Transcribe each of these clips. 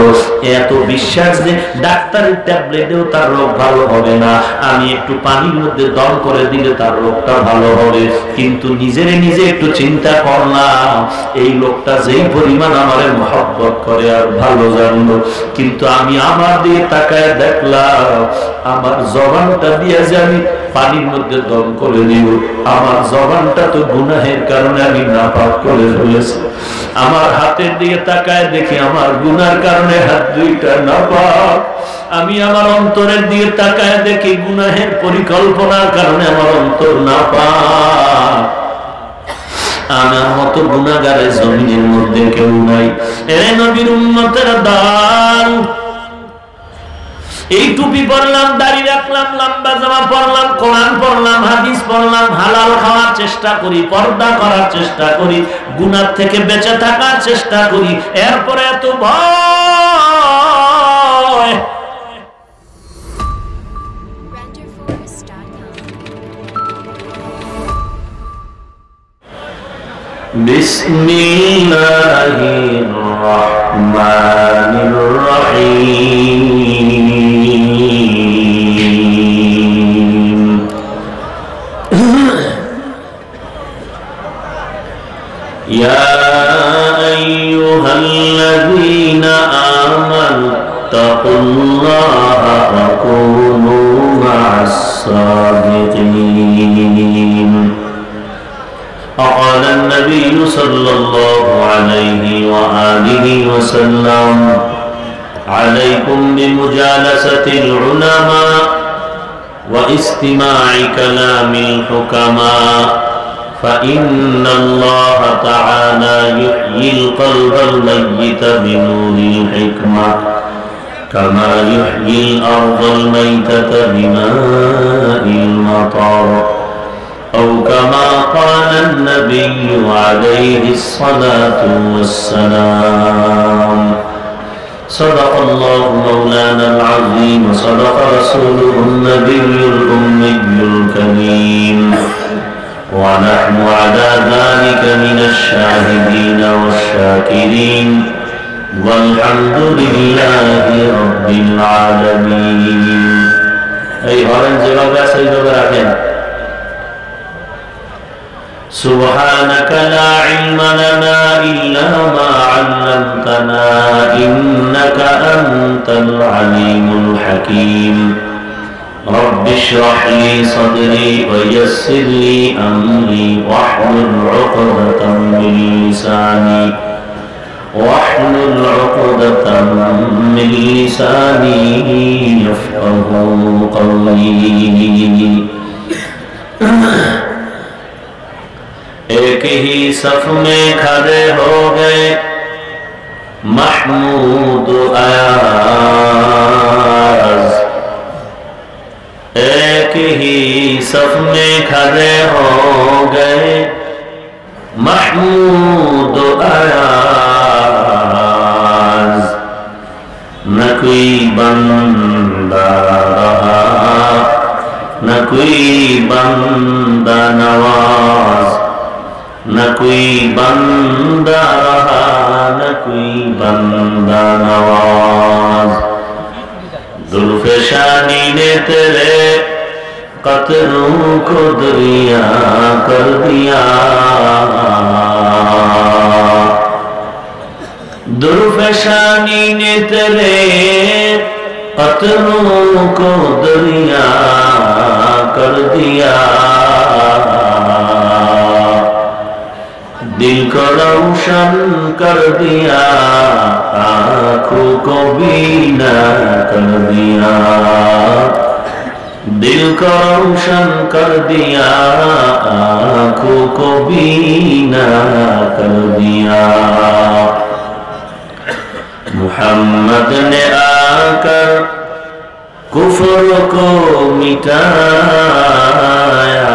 হলো, এত বিশ্বাস যে ডাক্তারের ট্যাবলেটেও তার রোগ ভালো হবে না, আমি একটু পানির মধ্যে দম করে দিলে তার রোগটা ভালো হবে। কিন্তু নিজেরে নিজে একটু চিন্তা করলাম, এই লোকটা যেই পরিমাণ আমারে মহব্বত করে আর ভালো জানলো, কিন্তু আমি আমার দিয়ে তাকায় দেখলাম আমার জবানটা দিয়ে যে আমি পানির মধ্যে দম করে দিব, আমার জবানটা তো গুনাহের কারণে আমি নাপাক করে ফেলেছি। আমার হাতের দিকে তাকায় দেখি আমার গুনার কারণে হাত দুইটা নাপাক। আমি আমার অন্তরের দিকে তাকায় দেখি গুনাহের পরিকল্পনার কারণে আমার অন্তর নাপাক। আমার মতো গুনাহগারের জমিনের মধ্যে কেউ নাই। এ নবীর উম্মতের দল, এই টুপি পরলাম, দাড়ি রাখলাম, লম্বা জামা পরলাম, কোরআন পড়লাম, হাদিস পড়লাম, হালাল খাওয়ার চেষ্টা করি, পর্দা করার চেষ্টা করি, গুনাহ থেকে বেঁচে থাকার চেষ্টা করি, এরপরে এত ভয়। বিসমিল্লাহির রহমানির রহিম। ইয়া আইয়ুহাল্লাযীনা আমানু তাকুল্লাহা ওয়া কুনু মা'আস সাদিকিন। قال النبي صلى الله عليه وآله وسلم عليكم بمجالسة العلماء واستماع كلام الحكماء فإن الله تعالى يحيي القلب الميت بنور الحكمة كما يحيي الأرض الميتة بماء المطر أو كما قال النبي عليه الصلاة والسلام. صدق الله مولانا العظيم وصدق رسوله النبي الأمي الكريم ونحن على ذلك من الشاهدين والشاكرين والحمد لله رب العالمين. أي هرن جواب سيد براكين. سبحانك لا علم لنا إلا ما علمتنا إنك أنت العليم الحكيم. رب اشرح لي صدري ويسر لي أمري واحلل عقدة من لساني يفقه قولي. ایک ہی صف میں کھڑے ہو گئے محمود ایاز، ایک ہی صف میں کھڑے ہو گئے محمود ایاز، نہ کوئی بندہ رہا نہ کوئی بندہ نواز، نہ کوئی بندہ رہا نہ کوئی بندہ نواز. زلف شانی نے تیرے قطروں کو دریا کر دیا، زلف شانی نے تیرے قطروں کو دریا کر دیا، دل کو روشن کر دیا آنکھوں کو بینا کر دیا، دل کو روشن کر دیا آنکھوں کو بینا کر دیا. محمد نے آ کر کفر کو مٹایا،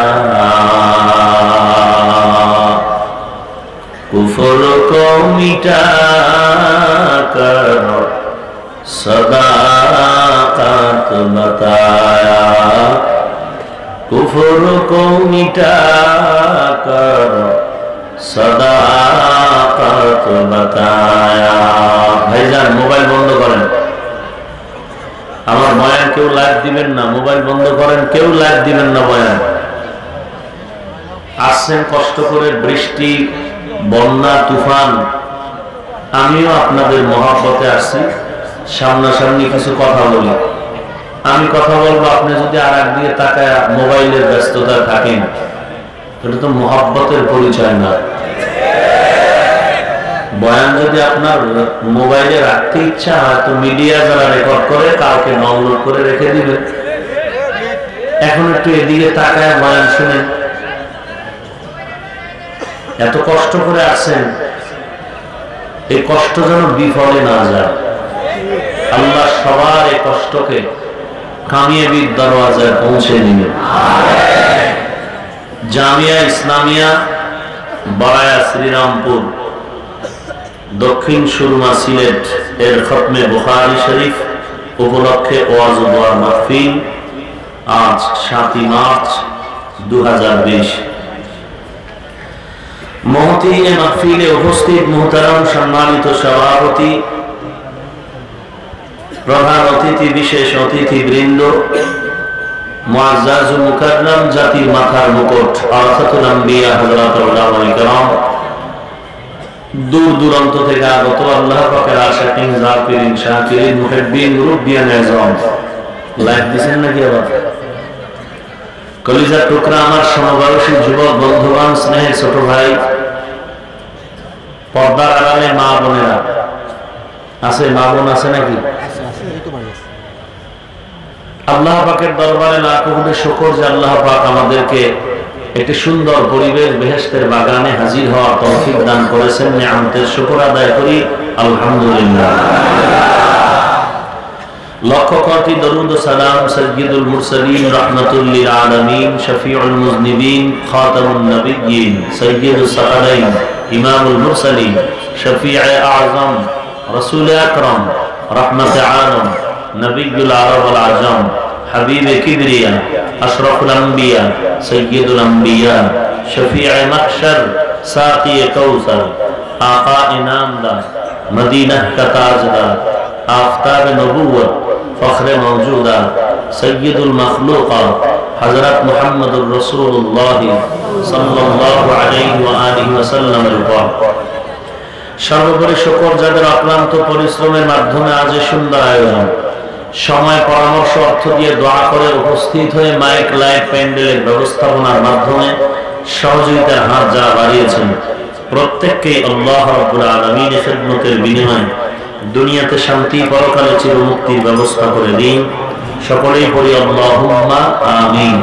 کفر کو مٹا کر صداقت بتایا، کفر کو مٹا کر صداقت मुलाकात बताया। ভাইজান মোবাইল বন্ধ করেন, আমার বয়ান কেউ লাইভ দিবেন না, মোবাইল বন্ধ করেন, কেউ লাইভ দিবেন না বয়ান। আসছেন কষ্ট করে, বৃষ্টি, বন্যা, তুফান, আমিও আপনাদের মহব্বতে আসছি, সামনাসামনি কিছু কথা বলি। আমি কথা বলবো, আপনি যদি আর একদিকে তাকায় মোবাইলের ব্যস্ততা থাকেন, এটা তো মহব্বতের পরিচয় না। বয়ান যদি আপনার মোবাইলে রাখতে ইচ্ছা হয় তো মিডিয়া যারা রেকর্ড করে কাউকে ডাউনলোড করে রেখে দিবে। এখন একটু এদিকে তাকায় বয়ান শুনেন। এত কষ্ট করে আসেন, এই কষ্ট যেন বিফলে না যায়। আল্লাহ সবার এই কষ্টকে কামিয়াবির দরওয়াজায় পৌঁছে দিবেন। জামিয়া ইসলামিয়া বারায়া শ্রীরামপুর দক্ষিণ সুরমা সিলেট এর খতমে বুখারী শরীফ উপলক্ষে ওয়াজ ও দোয়ার মাহফিল আজ 7 মার্চ 2020। মহতি এ মাহফিলে উপস্থিত মুহতারাম সম্মানিত সভাপতি, প্রধান অতিথি, বিশেষ অতিথি বৃন্দ, মুআজ্জাজ ও মুকাররম জাতির মাথার মুকুট আরাফাতুল আম্বিয়া হযরত উলামায়ে কেরাম, দূর দূরান্ত থেকে আগত আল্লাহ পাকের আশিকিন, জাকিরিন, শাকিরিন, মুহিব্বিন, মুরব্বিয়ান আযম, লাইভ দিবেন নাকি আবার? কলিজার টুকরা আমার সমবয়সী যুবক বন্ধুগণ, স্নেহের ছোট ভাই, পর্দার আড়ালে মা বোনেরা আছে, মা বোন আছে নাকি? আল্লাহ পাকের দরবারে লাখ কোটি শুকর যে আল্লাহ পাক আমাদেরকে একটি সুন্দর পরিবেশ, বেহেশতের বাগানে হাজির হওয়ার তৌফিক দান করেছেন। নিয়ামতের শুকর আদায় করি আলহামদুলিল্লাহ। লক্ষ কোটি দরুদ ও সালাম সাইয়্যিদুল মুরসালিন রাহমাতুল লিল আলামিন শফিউল মুযনিবিন খাতামুন নবিয়্যিন সাইয়্যিদুস সাকালাইন ইমামুল মুরসালিন শফিয়ে আযম রাসূল আকরাম রাহমাতে আলম নবিয়ুল আরব ওয়াল আজম হাবিবে কিবরিয়া আশরাফুল আম্বিয়া সৈয়দুল আম্বিয়া শফিয়ে মাহশর সাকিয়ে কাউসার আকা ইনামদার মদিনা কা তাজদার আফতাব নবুওত ফখরে মওজুদা সৈয়দুল মখলুকাত হযরত মুহাম্মদুর রাসূলুল্লাহ সাল্লাল্লাহু আলাইহি ওয়া আলিহি ওয়াসাল্লামের উপর সর্বোপরি শুকর যাদের অক্লান্ত পরিশ্রমের মাধ্যমে আজ সুন্দর আয়োজন, সময়, পরামর্শ, অর্থ দিয়ে দোয়া করে উপস্থিত হয়ে মাইক, লাইট, প্যান্ডেলের ব্যবস্থাপনার মাধ্যমে সহযোগিতার হাত যারা বাড়িয়েছেন, প্রত্যেককেই আল্লাহ রাব্বুল আলামিনের খিদমতের বিনিময়ে দুনিয়াতে শান্তি, পরকালে চিরমুক্তির ব্যবস্থা করে দিন। সকলেই পড়ি আল্লাহুম্মা আমিন।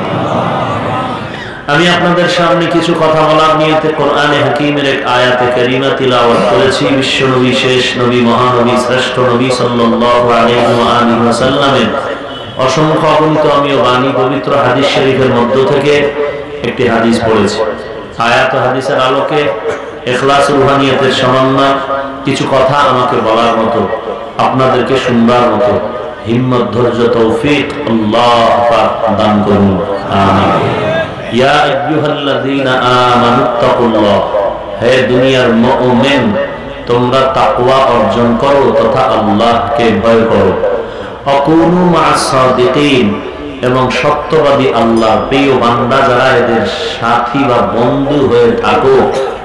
আমি আপনাদের সামনে কিছু কথা বলার নিয়তে কোরআনে হাকিমের এক আয়াতে কারিমা তিলাওয়াত করেছি। বিশ্বনবী, শেষ নবী, মহানবী, শ্রেষ্ঠ নবী সাল্লাল্লাহু আলাইহি ওয়া আলিহি ওয়াসাল্লামের অসংখ্য অগণিত আমিও বাণী, পবিত্র হাদিস শরীফের মধ্য থেকে একটি হাদিস পড়েছি। আয়াত ও হাদিসের আলোকে ইখলাস রুহানিয়তের সমন্বয় কিছু কথা আমাকে বলার মতো, আপনাদেরকে শুনবার মতো হিম্মত, ধৈর্য, তৌফিক আল্লাহ পাক দান করুন, আমিন। ইয়া আইয়ুহাল্লাযীনা আমানুত্তাকুল্লাহ, হে দুনিয়ার মুমিন, তোমরা তাকওয়া অর্জন করো তথা আল্লাহকে ভয় করো। আকুনু মা'আস সাদিকিন, এবং সত্যবাদী আল্লাহর প্রিয় বান্দা যারা, এদের সাথী বা বন্ধু হয়ে থাকো।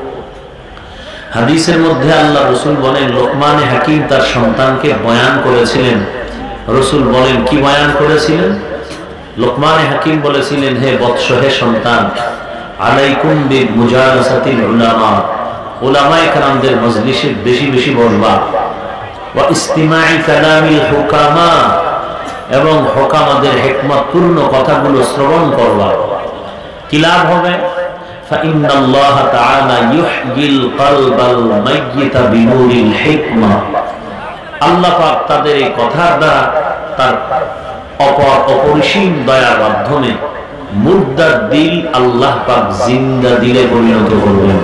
হাদিসের মধ্যে আল্লাহ রাসূল বলেন, লোকমানে হাকিম তার সন্তানকে বয়ান করেছিলেন। রাসূল বলেন, কি বয়ান করেছিলেন? লোকমানে হাকিম বলেছিলেন, হে বৎস, হে সন্তান, আলাইকুম বিমুজালাসাতিল উলামা, উলামায়ে কেরামদের মজলিসে বেশি বেশি বসবা। ওয়া ইস্তিমাই কালামিল হুকামা, এবং হুকামাদের হিকমতপূর্ণ কথাগুলো শ্রবণ করবা। কি লাভ হবে? ফাইন্নাল্লাহা তাআলা ইউহয়িল কলবাল মাইয়িতা বিনুরিল হিকমা, আল্লাহ পাক তাদের এই কথার দ্বারা, তার অপরিসীম দয়ার মাধ্যমে মুর্দার দিল আল্লাহ পাক জিন্দা দিলে পরিণত করবেন।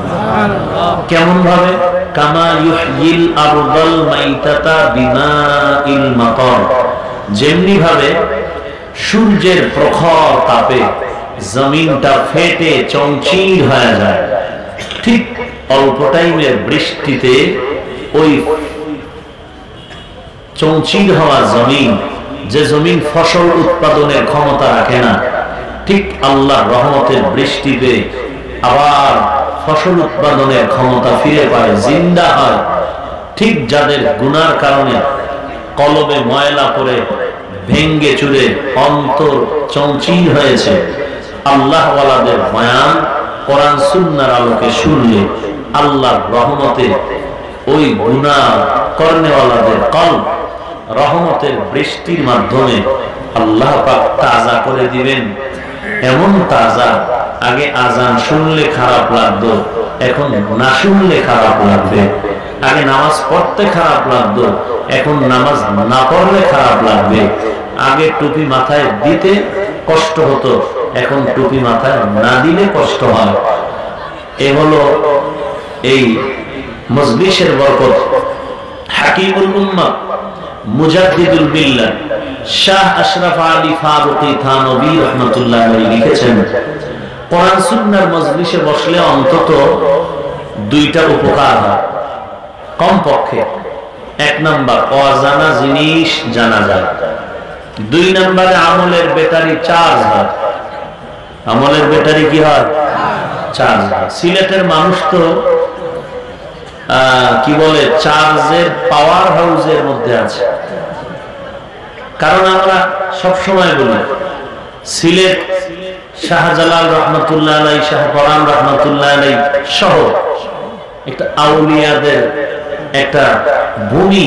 কেমন ভাবে? কামা ইউহয়িল আরদাল মাইতাতা বিমাইল মাতার, যেমনি ভাবে সূর্যের প্রখর তাপে জমিনটা ফেটে চৌচির হয়ে যায়, ঠিক অল্প টাইমের বৃষ্টিতে ওই চৌচির হওয়া জমিন, যে জমিন ফসল উৎপাদনের ক্ষমতা রাখে না, ঠিক আল্লাহর রহমতের বৃষ্টিতে আবার ফসল উৎপাদনের ক্ষমতা ফিরে পায়, জিন্দা হয়। ঠিক যাদের গুনার কারণে কলবে ময়লা পড়ে ভেঙ্গে চুরে অন্তর চৌচির হয়েছে, আল্লাহ ওয়ালাদের বয়ান কোরআন সুন্নাহর আলোকে শুনলে আল্লাহর রহমতে ওই গুনাহ করনেওয়ালাদের কলব রহমতের বৃষ্টির মাধ্যমে আল্লাহ পাক তাজা করে দিবেন। এমন তাজা, আগে আজান শুনলে খারাপ লাগতো, এখন না শুনলে খারাপ লাগবে। আগে নামাজ পড়তে খারাপ লাগতো, এখন নামাজ না পড়লে খারাপ লাগবে। আগে টুপি মাথায় দিতে কষ্ট হতো, এখন টুপি মাথায় না দিলে কষ্ট হয়। এ হলো এই মজলিসের বরকত। হাকিমুল উম্মাহ মুজাদ্দিদুল মিল্লাহ শাহ আশরাফ আলী ফারুকী থানভী রাহমাতুল্লাহ আলাইহি লিখেছেন, কোরআন সুন্নাহর মজলিসে বসলে অন্তত দুইটা উপকার হয় কমপক্ষে। এক নাম্বার, অজানা জিনিস জানা যায়। দুই নাম্বারে আমলের ব্যাটারি চার্জ হয়। আমলের ব্যাটারি কি হয়? চার্জ হয়। সিলেটের মানুষ তো কি বলে, চার্জের পাওয়ার হাউসের মধ্যে আছে। কারণ আমরা সব সময় বলি সিলেট শাহজালাল রহমতুল্লাহ আলাইহি, শাহপরান রহমতুল্লাহ আলাইহি সহ একটা আউলিয়াদের একটা ভূমি,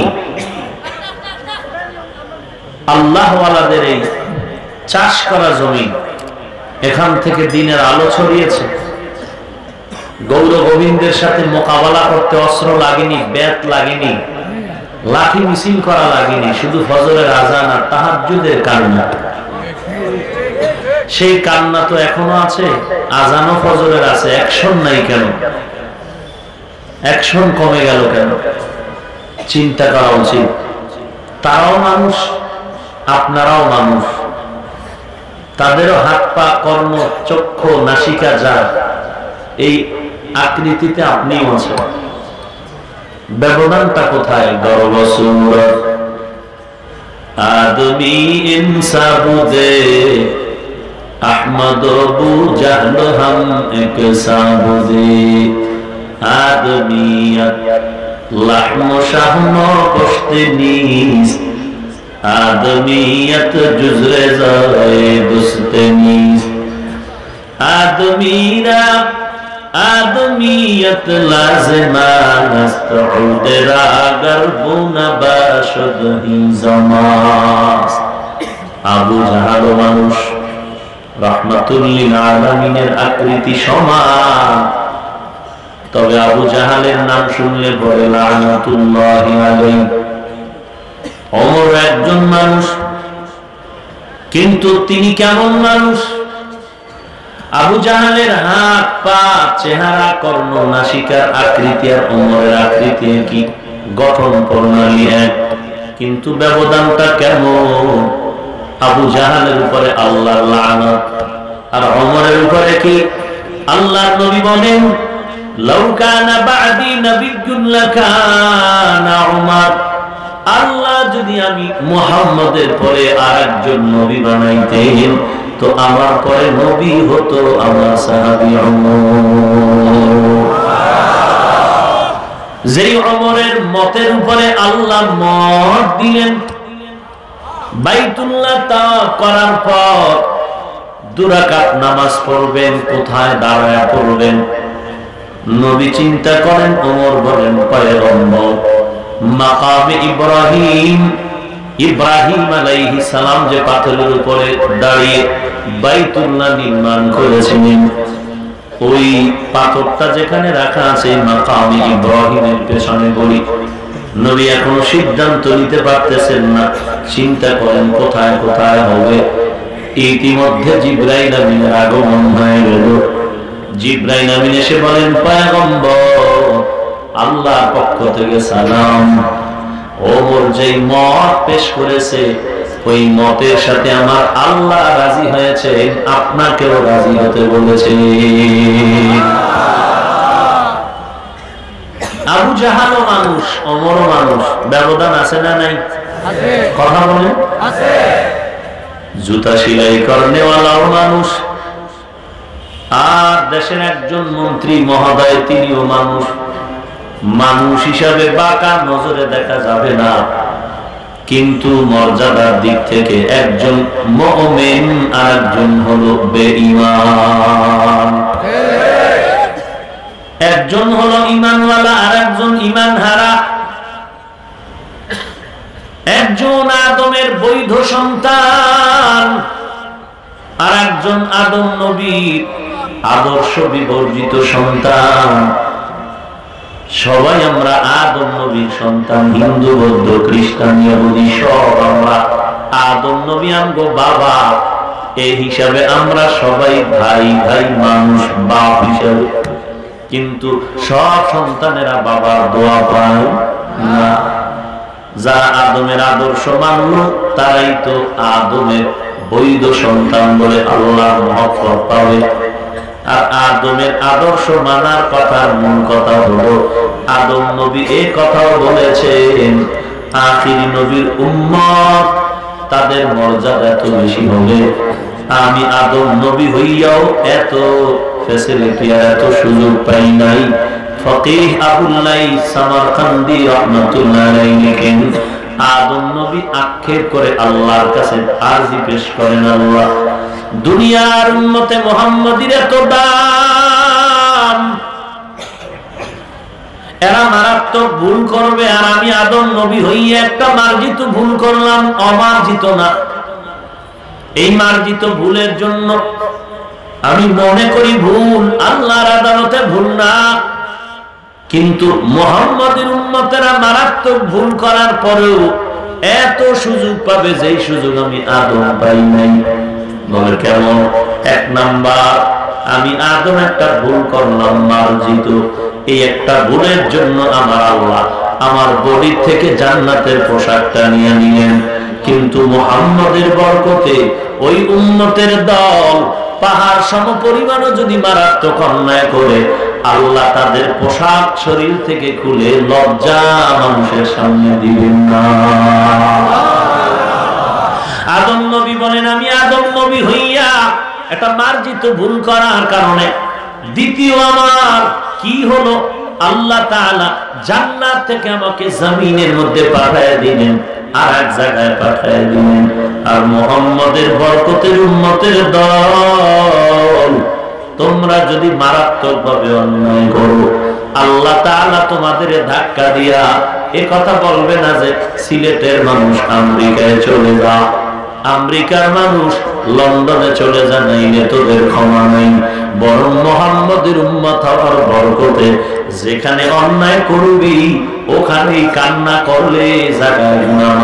আল্লাহ ওয়ালাদের এই চাষ করা জমি। এখান থেকে দিনের আলো ছড়িয়েছে। গৌর গোবিন্দের সাথে মোকাবেলা করতে অস্ত্র লাগেনি, ব্যাত লাগেনি, লাঠি মিছিল করা লাগেনি, শুধু ফজরের আজান আর তাহাজ্জুদের কান্না। সেই কান্না তো এখনো আছে, আজানও ফজরের আছে। অ্যাকশন নাই কেন? অ্যাকশন কমে গেল কেন? চিন্তা করা উচিত। তারাও মানুষ, আপনারাও মানুষ। তাদেরও হাত পা, কর্ম, চক্ষু, নাসিকা যা, এই আকৃতিতে আপনিও আছেন। ব্যবধানটা কোথায়? গর্ব সুরত আদমি ইনসাবুদে আহমদ বু জাহল হাম এক সাবুদে আদমিয়ত লাহম শাহম পশতে নিস আদমিয়ত জুজরে জায়ে দুস্তে নিস আদমিরা आदमियत लाज़िमा नस्तऊद रागर बुना बाशद ही ज़मास। আবু জাহাল মানুষ, রাহমাতুল লিল আলামিনের আকৃতি সমান, তবে আবু জাহালের নাম শুনলে পরে লানাতুল্লাহি আলাইহি। ওমর একজন মানুষ, কিন্তু তিনি কেমন মানুষ? আবু জাহালের হাত পা, চেহারা, কর্ণ, নাসিকার আকৃতি আর ওমরের আকৃতি কি গঠন প্রণালী এক, কিন্তু ব্যবধানটা কেমন? আবু জাহালের উপরে আল্লাহর লানত আর ওমরের উপরে কি? আল্লাহর নবী বলেন, লাউ কানা বা'দি নাবিয়্যুন লাকানা উমর। আল্লাহ যদি আমি মুহাম্মদের পরে আরেকজন নবী বানাইতেন তো আমার পরে নবী হতো আমার সাহাবী ওমর। যেই ওমরের মতের উপরে আল্লাহ মত দিলেন, বাইতুল্লাহ তাওয়াফ করার পর দুরাকাত নামাজ পড়বেন, কোথায় দাঁড়ায় পড়বেন? নবী চিন্তা করেন, ওমর বলেন পয়গম্বর মাকামে ইব্রাহিম, ইব্রাহিম আলাইহিস সালাম যে পাথরের উপরে দাঁড়িয়ে বাইতুল্লাহ নির্মাণ করেছিলেন, ওই পাথরটা যেখানে রাখা আছে মাকামে ইব্রাহিমের পেছনে বলি। নবী এখনো সিদ্ধান্ত নিতে পারতেছেন না, চিন্তা করেন কোথায় কোথায় হবে। ইতিমধ্যে জিবরাইল আমিনের আগমন হয়ে গেল। জিবরাইল আমিন এসে বলেন, পয়গম্বর আল্লাহর পক্ষ থেকে সালাম। ওমর যেই মত পেশ করেছে ওই মতের সাথে আমার আল্লাহ রাজি হয়েছে, আপনাকেও রাজি হতে বলেছে। আবু জাহালও মানুষ, ওমরও মানুষ, ব্যবধান আছে না নাই? কথা বলেন। জুতা সেলাই করনেওয়ালাও মানুষ, আর দেশের একজন মন্ত্রী মহোদয় তিনিও মানুষ। মানুষ হিসাবে বাঁকা নজরে দেখা যাবে না, কিন্তু মর্যাদার দিক থেকে একজন মুমিন আর একজন হলো বেঈমান। একজন হলো ঈমানওয়ালা আর একজন ঈমান হারা। একজন আদমের বৈধ সন্তান আর একজন আদম নবীর আদর্শ বিবর্জিত সন্তান। সবাই আমরা আদম নবীর সন্তান, হিন্দু বৌদ্ধ খ্রিস্টান ইহুদি সব আমরা আদম নবী আমগো বাবা। এই হিসাবে আমরা সবাই ভাই ভাই মানুষ বাপ হিসাবে, কিন্তু সব সন্তানেরা বাবার দোয়া পায় না। যারা আদমের আদর্শ মানল তারাই তো আদমের বৈধ সন্তান বলে আল্লাহর মহব্বত পাবে। আর আদমের আদর্শ মানার কথার মূল কথা হলো, আদম নবী এই কথাও বলেছেন, আখিরি নবীর উম্মত তাদের মর্যাদা এত বেশি হবে। আমি আদম নবী হইয়াও এত ফ্যাসিলিটি আর এত সুযোগ পাই নাই। ফকিহ আবুল্লাহ সামারকান্দি রাহমাতুল্লাহ আলাইহি লিখেন, আদম নবী আক্ষেপ করে আল্লাহর কাছে আরজি পেশ করেন, আল্লাহ দুনিয়ার উম্মতে মুহাম্মাদীর এত দাম, এরা মারাত্মক ভুল করবে, আর আমি আদম নবী হইয়া একটা মার্জিত ভুল করলাম, অমার্জিত না। এই মার্জিত ভুলের জন্য আমি মনে করি ভুল, আল্লাহর আদালতে ভুল না, কিন্তু মুহাম্মাদের উম্মতেরা মারাত্মক ভুল করার পরেও এত সুযোগ পাবে যেই সুযোগ আমি আদম পাই নাই। বলে কেমন? এক নাম্বার, আমি আদম একটা ভুল করলাম মার্জিত, এই একটা ভুলের জন্য আমার আল্লাহ আমার বডি থেকে জান্নাতের পোশাকটা নিয়ে নিলেন, কিন্তু মুহাম্মাদের বরকতে ওই উম্মতের দল পাহাড় সমপরিমাণও যদি মারাত্মক অন্যায় করে, আল্লাহ তাদের পোশাক শরীর থেকে খুলে লজ্জা মানুষের সামনে দিবেন না। আদম নবী বলেন, আমি আদম নবী হইয়া একটা মার্জিত ভুল করার কারণে দ্বিতীয় আমার কি হলো, আল্লাহ তাআলা জান্নাত থেকে আমাকে জমিনের মধ্যে পাঠায় দিলেন, আর এক জায়গায় পাঠায় দিলেন। আর মুহাম্মাদের বরকতের উম্মতের দল, তোমরা যদি মারাত্মক ভাবে অন্যায় করো, আল্লাহ তাআলা তোমাদের ধাক্কা দিয়া এ কথা বলবে না যে সিলেটের মানুষ আমেরিকায় চলে যা, আমেরিকার মানুষ লন্ডনে চলে যা, নাইলে তোদের ক্ষমা নাই। বরং মুহাম্মাদের উম্মত হওয়ার বরকতে যেখানে অন্যায় করবি ওখানেই কান্না করলে জায়গায় গুনাহ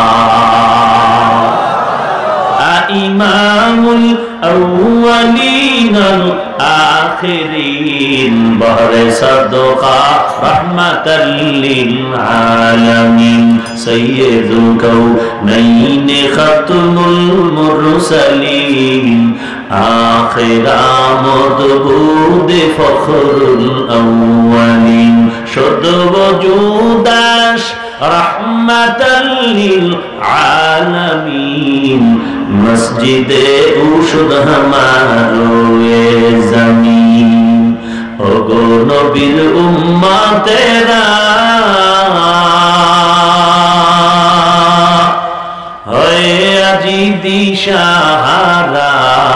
ইমামুল আউয়ালিনাল আখিরিন বহরে সাদকা রাহমাতাল লিল আলামিন সাইয়্যিদুল কাউনাইন খাতুমুল মুরসালিন আখির আমদবুদ ফখরুল আউয়ালিন শুদ্ধ ওজুদাস রাহমাতাল লিল আলামিন মসজিদে উশুদ হামারে জমিন। ওগো নবীর উম্মতেরা হয়ে আজি দিশাহারা,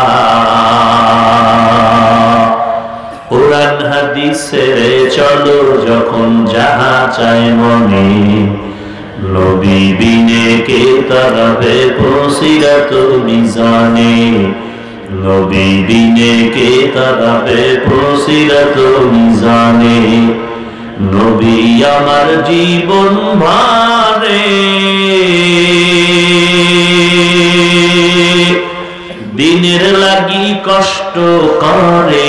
কোরআন হাদিসে চলো যখন যাহা চায় মনে, নবী বিনে কে তারাবে ফসিরাত মিজানে, নবী বিনে কে তারাবে ফসিরাত মিজানে। নবী আমার জীবন ভারে, দিনের লাগি কষ্ট করে,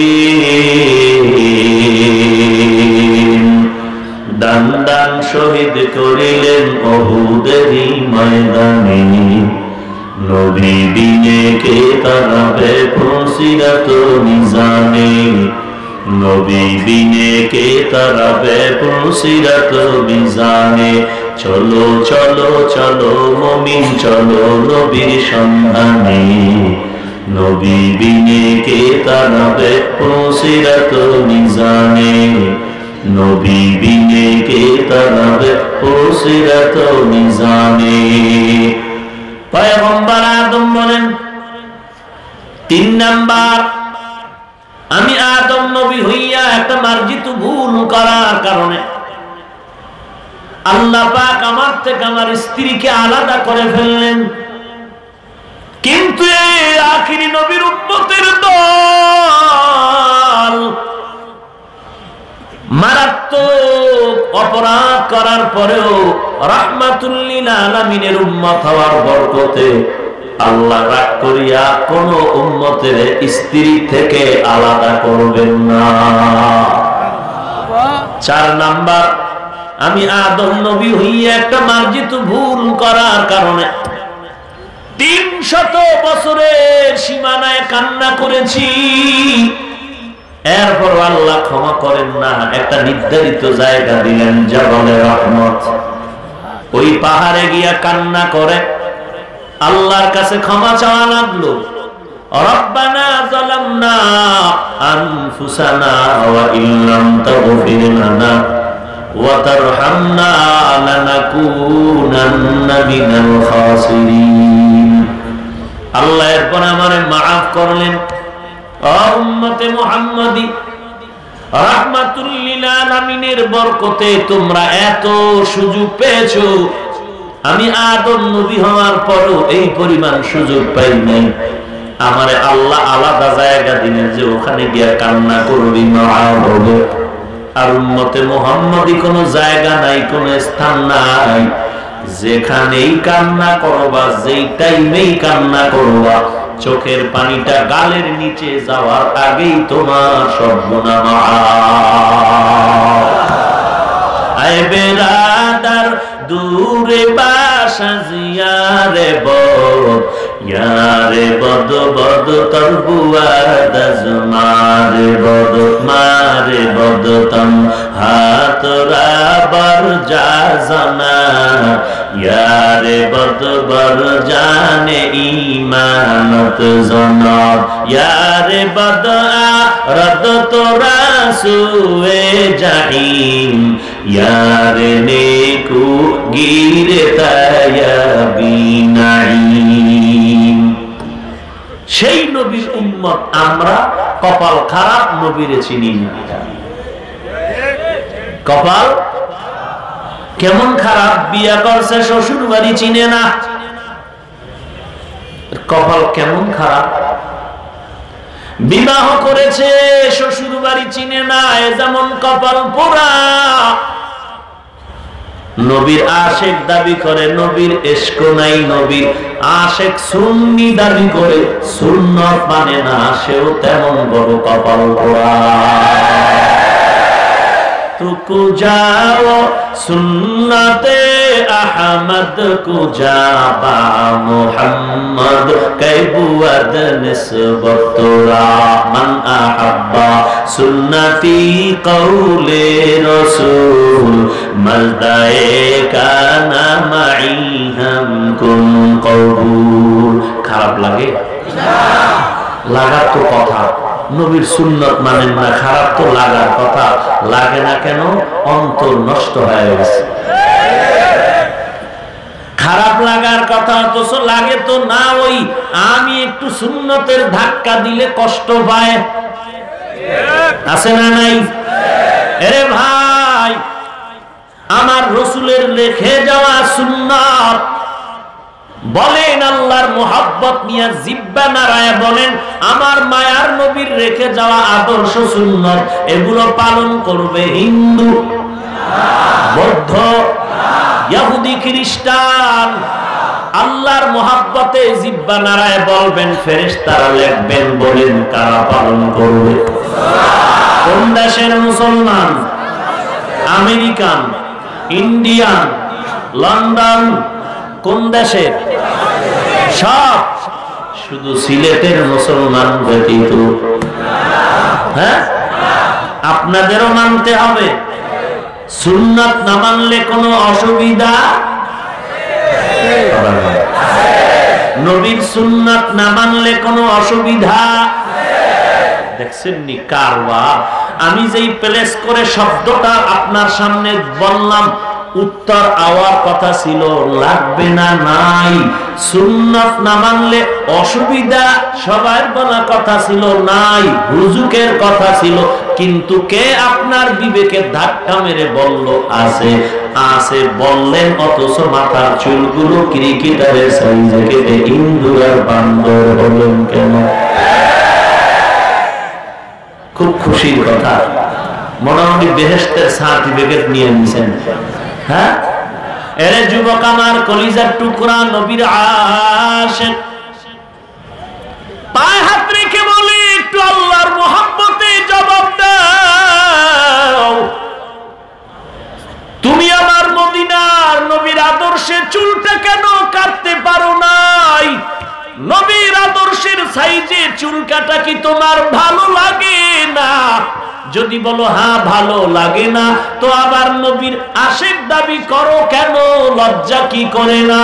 দান দান শহীদ করিলেন উহুদেরই ময়দানে। নবী বিনে কে তারাবে ফসিরাত মিজানে, নবী বিনে কে তারাবে পুলসিরাত মিজানে। চলো চলো চলো মুমিন চলো নবীর সন্ধানে, নবী বিনে কে তারাবে পুলসিরাত মিজানে, নবী বিনে কে তারাবে পুলসিরাত মিজানে। পয়গম্বর আদম বলেন 3 নাম্বার, আমি আদম নবী হইয়া একটা মার্জিত ভুল করার কারণে আল্লাহ পাক আমার থেকে আমার স্ত্রীকে আলাদা করে ফেললেন। কিন্তু এই আখিরি নবীর উম্মতের দল মারাত্মক অপরাধ করার পরেও রাহমাতুল লিল আলামিনের উম্মত হওয়ার বরকতে আল্লাহ রাগ করিয়া কোন উম্মতের স্ত্রী থেকে আলাদা করবেন না। 4 নাম্বার, আমি আদম নবী হইয়া একটা মার্জিত ভুল করার কারণে 300 বছরের সীমানায় কান্না করেছি, এরপর আল্লাহ ক্ষমা করেন না। একটা নির্ধারিত জায়গা দিলেন জাবালে রহমত, ওই পাহাড়ে গিয়া কান্না করে আল্লাহর কাছে ক্ষমা চাওয়া লাগলো। রব্বানা যালামনা আনফুসানা ওয়া ইল্লাম তাগফির লানা ওয়া তারহামনা লানাকুনান্না মিনাল খাসিরিন। আল্লাহ এরপর আমারে মাফ করলেন। ও উম্মতে মুহাম্মাদি, রাহমাতুল লিল আলামিনের বরকতে তোমরা এত সুযোগ পেয়েছো, আমি আদম নবী হওয়ার পরও এই পরিমাণ সুযোগ পাই নাই। আমারে আল্লাহ আলাদা জায়গা দিলেন যে ওখানে গিয়া কান্না করবি, মাফ হবে। আর উম্মতে মুহাম্মাদি কোনো জায়গা নাই, কোনো স্থান নাই, যেখানেই কান্না করবা, যেই টাইমেই কান্না করবা, চোখের পানিটা গালের নিচে যাওয়ার আগেই তোমার সব গুনাহ মাফ। আয় বেরাদার দূরে বাসা জিয়ারে বদ, ইয়ারে বদ বদ তোর বুয়াদ মারে বদ, মারে বদ তম হাতরা বর যা জানা, ইয়ারে বদ বর জানে ইমানত জনব, ইয়ারে বদ আরদ তোরা সুয়ে জাহিম, ইয়ারে নেকু গিরে তায়াবি নাঈম। সেই নবীর উম্মত আমরা, কপাল খারাপ, নবীরে চিনি না। কপাল কেমন খারাপ, বিয়া করছে শ্বশুর বাড়ি চিনে না। কপাল কেমন খারাপ, বিবাহ করেছে শ্বশুর বাড়ি চিনে না, এ যেমন কপাল পোড়া। নবীর আশেক দাবি করে, নবীর ইশক নাই। নবীর আশেক সুন্নি দাবি করে, সুন্নাত মানে না, সেও তেমন বড় কপাল পোড়া। तुकु जाओ सुन्नते अहमद कुजाबा मुहम्मद कैबुअद निस्बतुरा मन अहब्बा सुन्नती कौले रसूल मजदाए काना माई हम कुन कबूल। খারাপ লাগে? লাগার তো কথা, নবীর সুন্নত মানেন না, খারাপ তো লাগার কথা। লাগে না কেন? অন্তর নষ্ট হয়ে গেছে। খারাপ লাগার কথা, অথচ লাগে তো না। ওই আমি একটু সুন্নতের ধাক্কা দিলে কষ্ট পায়, আছে না নাই? আরে ভাই, আমার রসুলের রেখে যাওয়া সুন্নাত বলেন, আল্লাহর মোহাব্বত নিয়ে জিব্বা নাড়ায় বলেন, আমার মায়ার নবীর রেখে যাওয়া আদর্শ সুন্নত, এগুলো পালন করবে হিন্দু, বৌদ্ধ, ইহুদি, খ্রিস্টান। আল্লাহর মোহাব্বতে জিব্বা নাড়ায় বলবেন, ফেরেশতারা লিখবেন। বলেন কারা পালন করবে? কোন দেশের মুসলমান? আমেরিকান, ইন্ডিয়ান, লন্ডন, কোন দেশের? সব। শুধু সিলেটের মুসলমান ব্যতীত। হ্যাঁ, আপনাদেরও মানতে হবে। সুন্নাত না মানলে কোনো অসুবিধা? নবীর সুন্নাত না মানলে কোনো অসুবিধা? দেখছেন নি কারওয়া? আমি যেই প্লেস করে শব্দটা আপনার সামনে বললাম, উত্তর আওয়ার কথা ছিল লাগবে না, নাই। সুন্নাত না মানলে অসুবিধা সবার বলা কথা ছিল, নাই। হুজুকের কথা ছিল, কিন্তু কে আপনার বিবেকে ধাক্কা মেরে বলল আছে? আছে বললেন, অথচ মাথার চুলগুলো ক্রিকেটারের সাইজে কেটে ইন্দুরার বান্দর হলেন কেন? খুব খুশির কথা, মোটামুটি বেহেশতের সার্টিফিকেট নিয়ে নিছেন। হ্যাঁ, এরে যুবক আমার, কলিজার টুকরা, নবীর আশিক, পায়ে হাত রেখে বলি, একটু আল্লাহর মহব্বতে জবাব দাও। তুমি আমার মদিনার নবীর আদর্শে চুলটা কেন কাটতে পারো নাই? নবীর আদর্শের সাইজে চুল কাটা কি তোমার ভালো লাগে না? যদি বলো হ্যাঁ ভালো লাগে না, তো আবার নবীর আশিক দাবি করো কেন? লজ্জা কি করে না?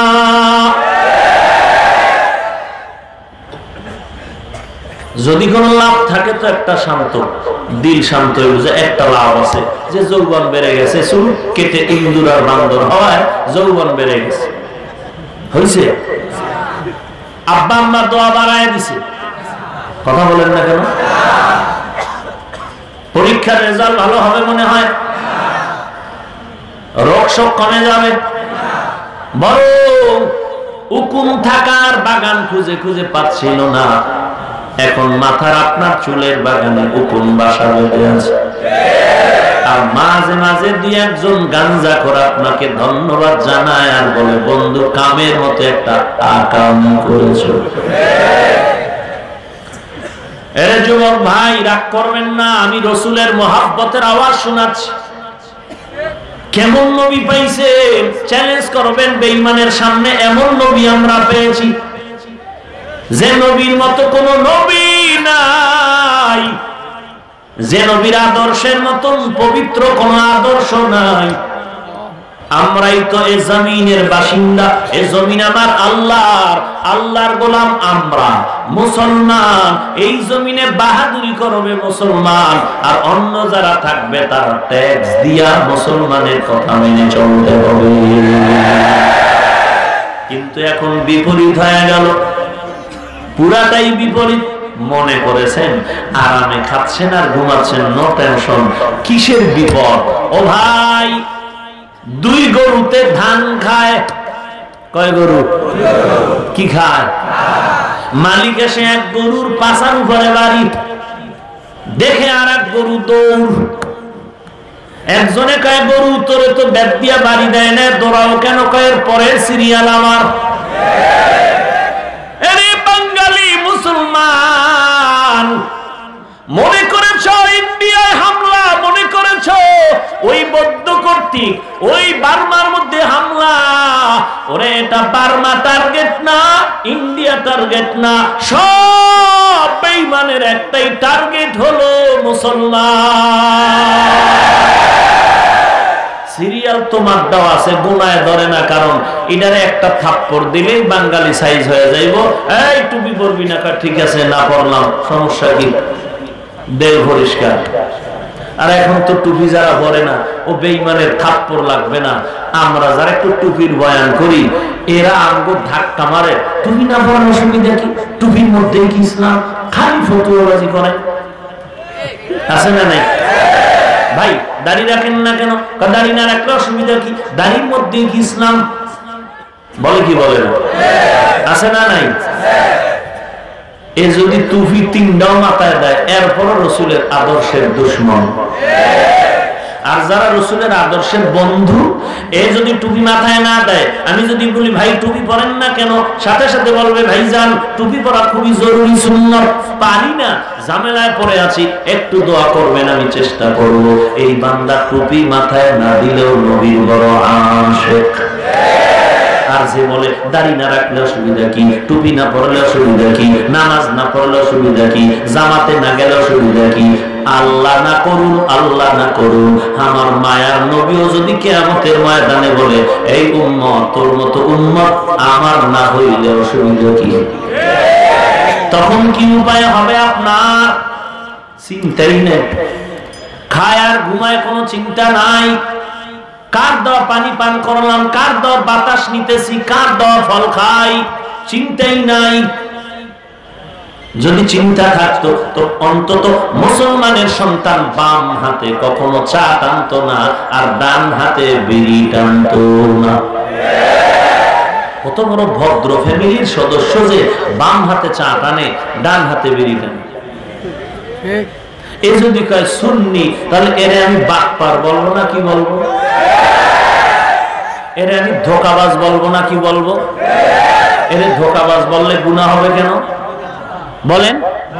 যদি কোনো লাভ থাকে তো একটা শান্ত দিল, শান্ত বুঝে একটা লাভ আছে, যে যৌবন বেড়ে গেছে, চুল কেটে ইন্দুর আর বান্দর হওয়ায় যৌবন বেড়ে গেছে। হয়েছে? আব্বা আম্মা দোয়া বাড়ায় দিছে, কথা বলেন না কেন? পরীক্ষার রেজাল্ট ভালো হবে মনে হয়? রোগ শোক কমে যাবে? বরং উকুন থাকার বাগান খুঁজে খুঁজে পাচ্ছিল না, এখন মাথার আপনার চুলের বাগানে উকুন বাসা বেঁধে আছে। আর মাঝে মাঝে দিয়ে একজন গাঞ্জাখোর আপনাকে ধন্যবাদ জানায় আর বলে, বন্ধু কামের মতো একটা আকাম করেছো। এরে যুবক ভাই, রাগ করবেন না, আমি রসুলের মহাব্বতের আওয়াজ শোনাচ্ছি। কেমন নবী পাইছেন? চ্যালেঞ্জ করবেন বেঈমানের সামনে। এমন নবী আমরা পেয়েছি যে নবীর মতো কোন নবী নাই, যে নবীর আদর্শের মতন পবিত্র কোন আদর্শ নাই। আমরাই তো এ জমিনের বাসিন্দা, এ জমিন আমার আল্লাহর, আল্লাহর গোলাম আমরা মুসলমান। এই জমিনে বাহাদুরি করবে মুসলমান, আর অন্য যারা থাকবে তারা ট্যাক্স দিয়া মুসলমানের কথা মেনে চলতে হবে। কিন্তু এখন বিপরীত হয়ে গেল, পুরাটাই বিপরীত। মনে করেছেন আরামে খাচ্ছেন আর ঘুমাচ্ছেন, নো টেনশন। কিসের বিপদ? ও ভাই, দুই গরুতে ধান খায়। কয় গরু? কি খায়? মালিক এসে এক গরুর পাছার উপরে বাড়ি, দেখে আর এক গরু দৌড়। একজনে কয়, গরু তোরে তো ব্যাট দিয়া বাড়ি দেয় না, দৌড়াও কেন? কয়ের পরের সিরিয়াল আমার। বাঙালি মুসলমান মনে করেছ ইন্ডিয়ায় হামলা, মনে করেছ ওই বৌদ্ধ কর্তৃক ওই বার্মার মধ্যে হামলা। ওরে এটা বার্মা টার্গেট না, ইন্ডিয়া টার্গেট না, সব বেঈমানের একটাই টার্গেট হলো মুসলমান। সিরিয়াল তোমার দেওয়া আছে, গুনায় ধরে না, কারণ এটারে একটা থাপ্পড় দিলেই বাঙালি সাইজ হয়ে যাইব। এই টুপি পরবি না? ঠিক আছে, না পরলাম, সমস্যা কি? দেহ পরিষ্কার। আর এখন তো টুপি যারা পরে না, ও বেঈমানের থাপ্পড় লাগবে না। আমরা যারা একটু টুপির বয়ান করি, এরা আমগো ধাক্কা মারে। টুপি না পরার অসুবিধা কি? টুপির মধ্যে কি ইসলাম? খালি ফতুয়াবাজি করে, আছে না নাই? ভাই দাড়ি রাখেন না কেন? দাড়ি না রাখলে অসুবিধা কি? দাড়ির মধ্যে কি ইসলাম? বলে কি বলে না? আছে না নাই? এ যদি টুপি তিনটাও মাথায় দেয়, এরপরও রসুলের আদর্শের দুশ্মন। আর যারা রসুলের আদর্শের বন্ধু, এ যদি টুপি মাথায় না দেয়, আমি যদি বলি ভাই টুপি পরেন না কেন, সাথে সাথে বলবে ভাইজান টুপি পরা খুবই জরুরি, সুন্নাত, পারি না, ঝামেলায় পড়ে আছি, একটু দোয়া করবেন, আমি চেষ্টা করব। এই বান্দা টুপি মাথায় না দিলেও নবীর বড় আশিক। আর যে বলে দাড়ি না রাখলে অসুবিধা কি, টুপি না পরলে অসুবিধা কি, নামাজ না পড়লে অসুবিধা কি, জামাতে না গেলে অসুবিধা কি, আল্লাহ না করুন, আল্লাহ না করুন, আমার মায়ার নবীও যদি কিয়ামতের ময়দানে বলে এই উম্মত তোর মতো উম্মত আমার না হইলে অসুবিধা কি, তখন কি উপায় হবে আপনার? চিন্তাই নেই। খায় আর ঘুমায় কোনো চিন্তা নাই। কার দেওয়া পানি পান করলাম, কার দেওয়া বাতাস নিতেছি, কার দেওয়া ফল খাই, চিন্তাই নাই। যদি চিন্তা থাকতো তো অন্তত মুসলমানের সন্তান বাম হাতে কখনো চা টানতো না আর ডান হাতে বিড়ি টানতো না। কত বড় ভদ্র ফ্যামিলির সদস্য যে বাম হাতে চা টানে, ডান হাতে বিড়ি টানে। এ যদি কয় সুন্নি, তাহলে এরে আমি বাটপার বলবো না কি বলবো? এরে আমি ধোঁকাবাজ বলবো না কি বলবো? এরে ধোঁকাবাজ বললে গুনাহ হবে কেন বলেন?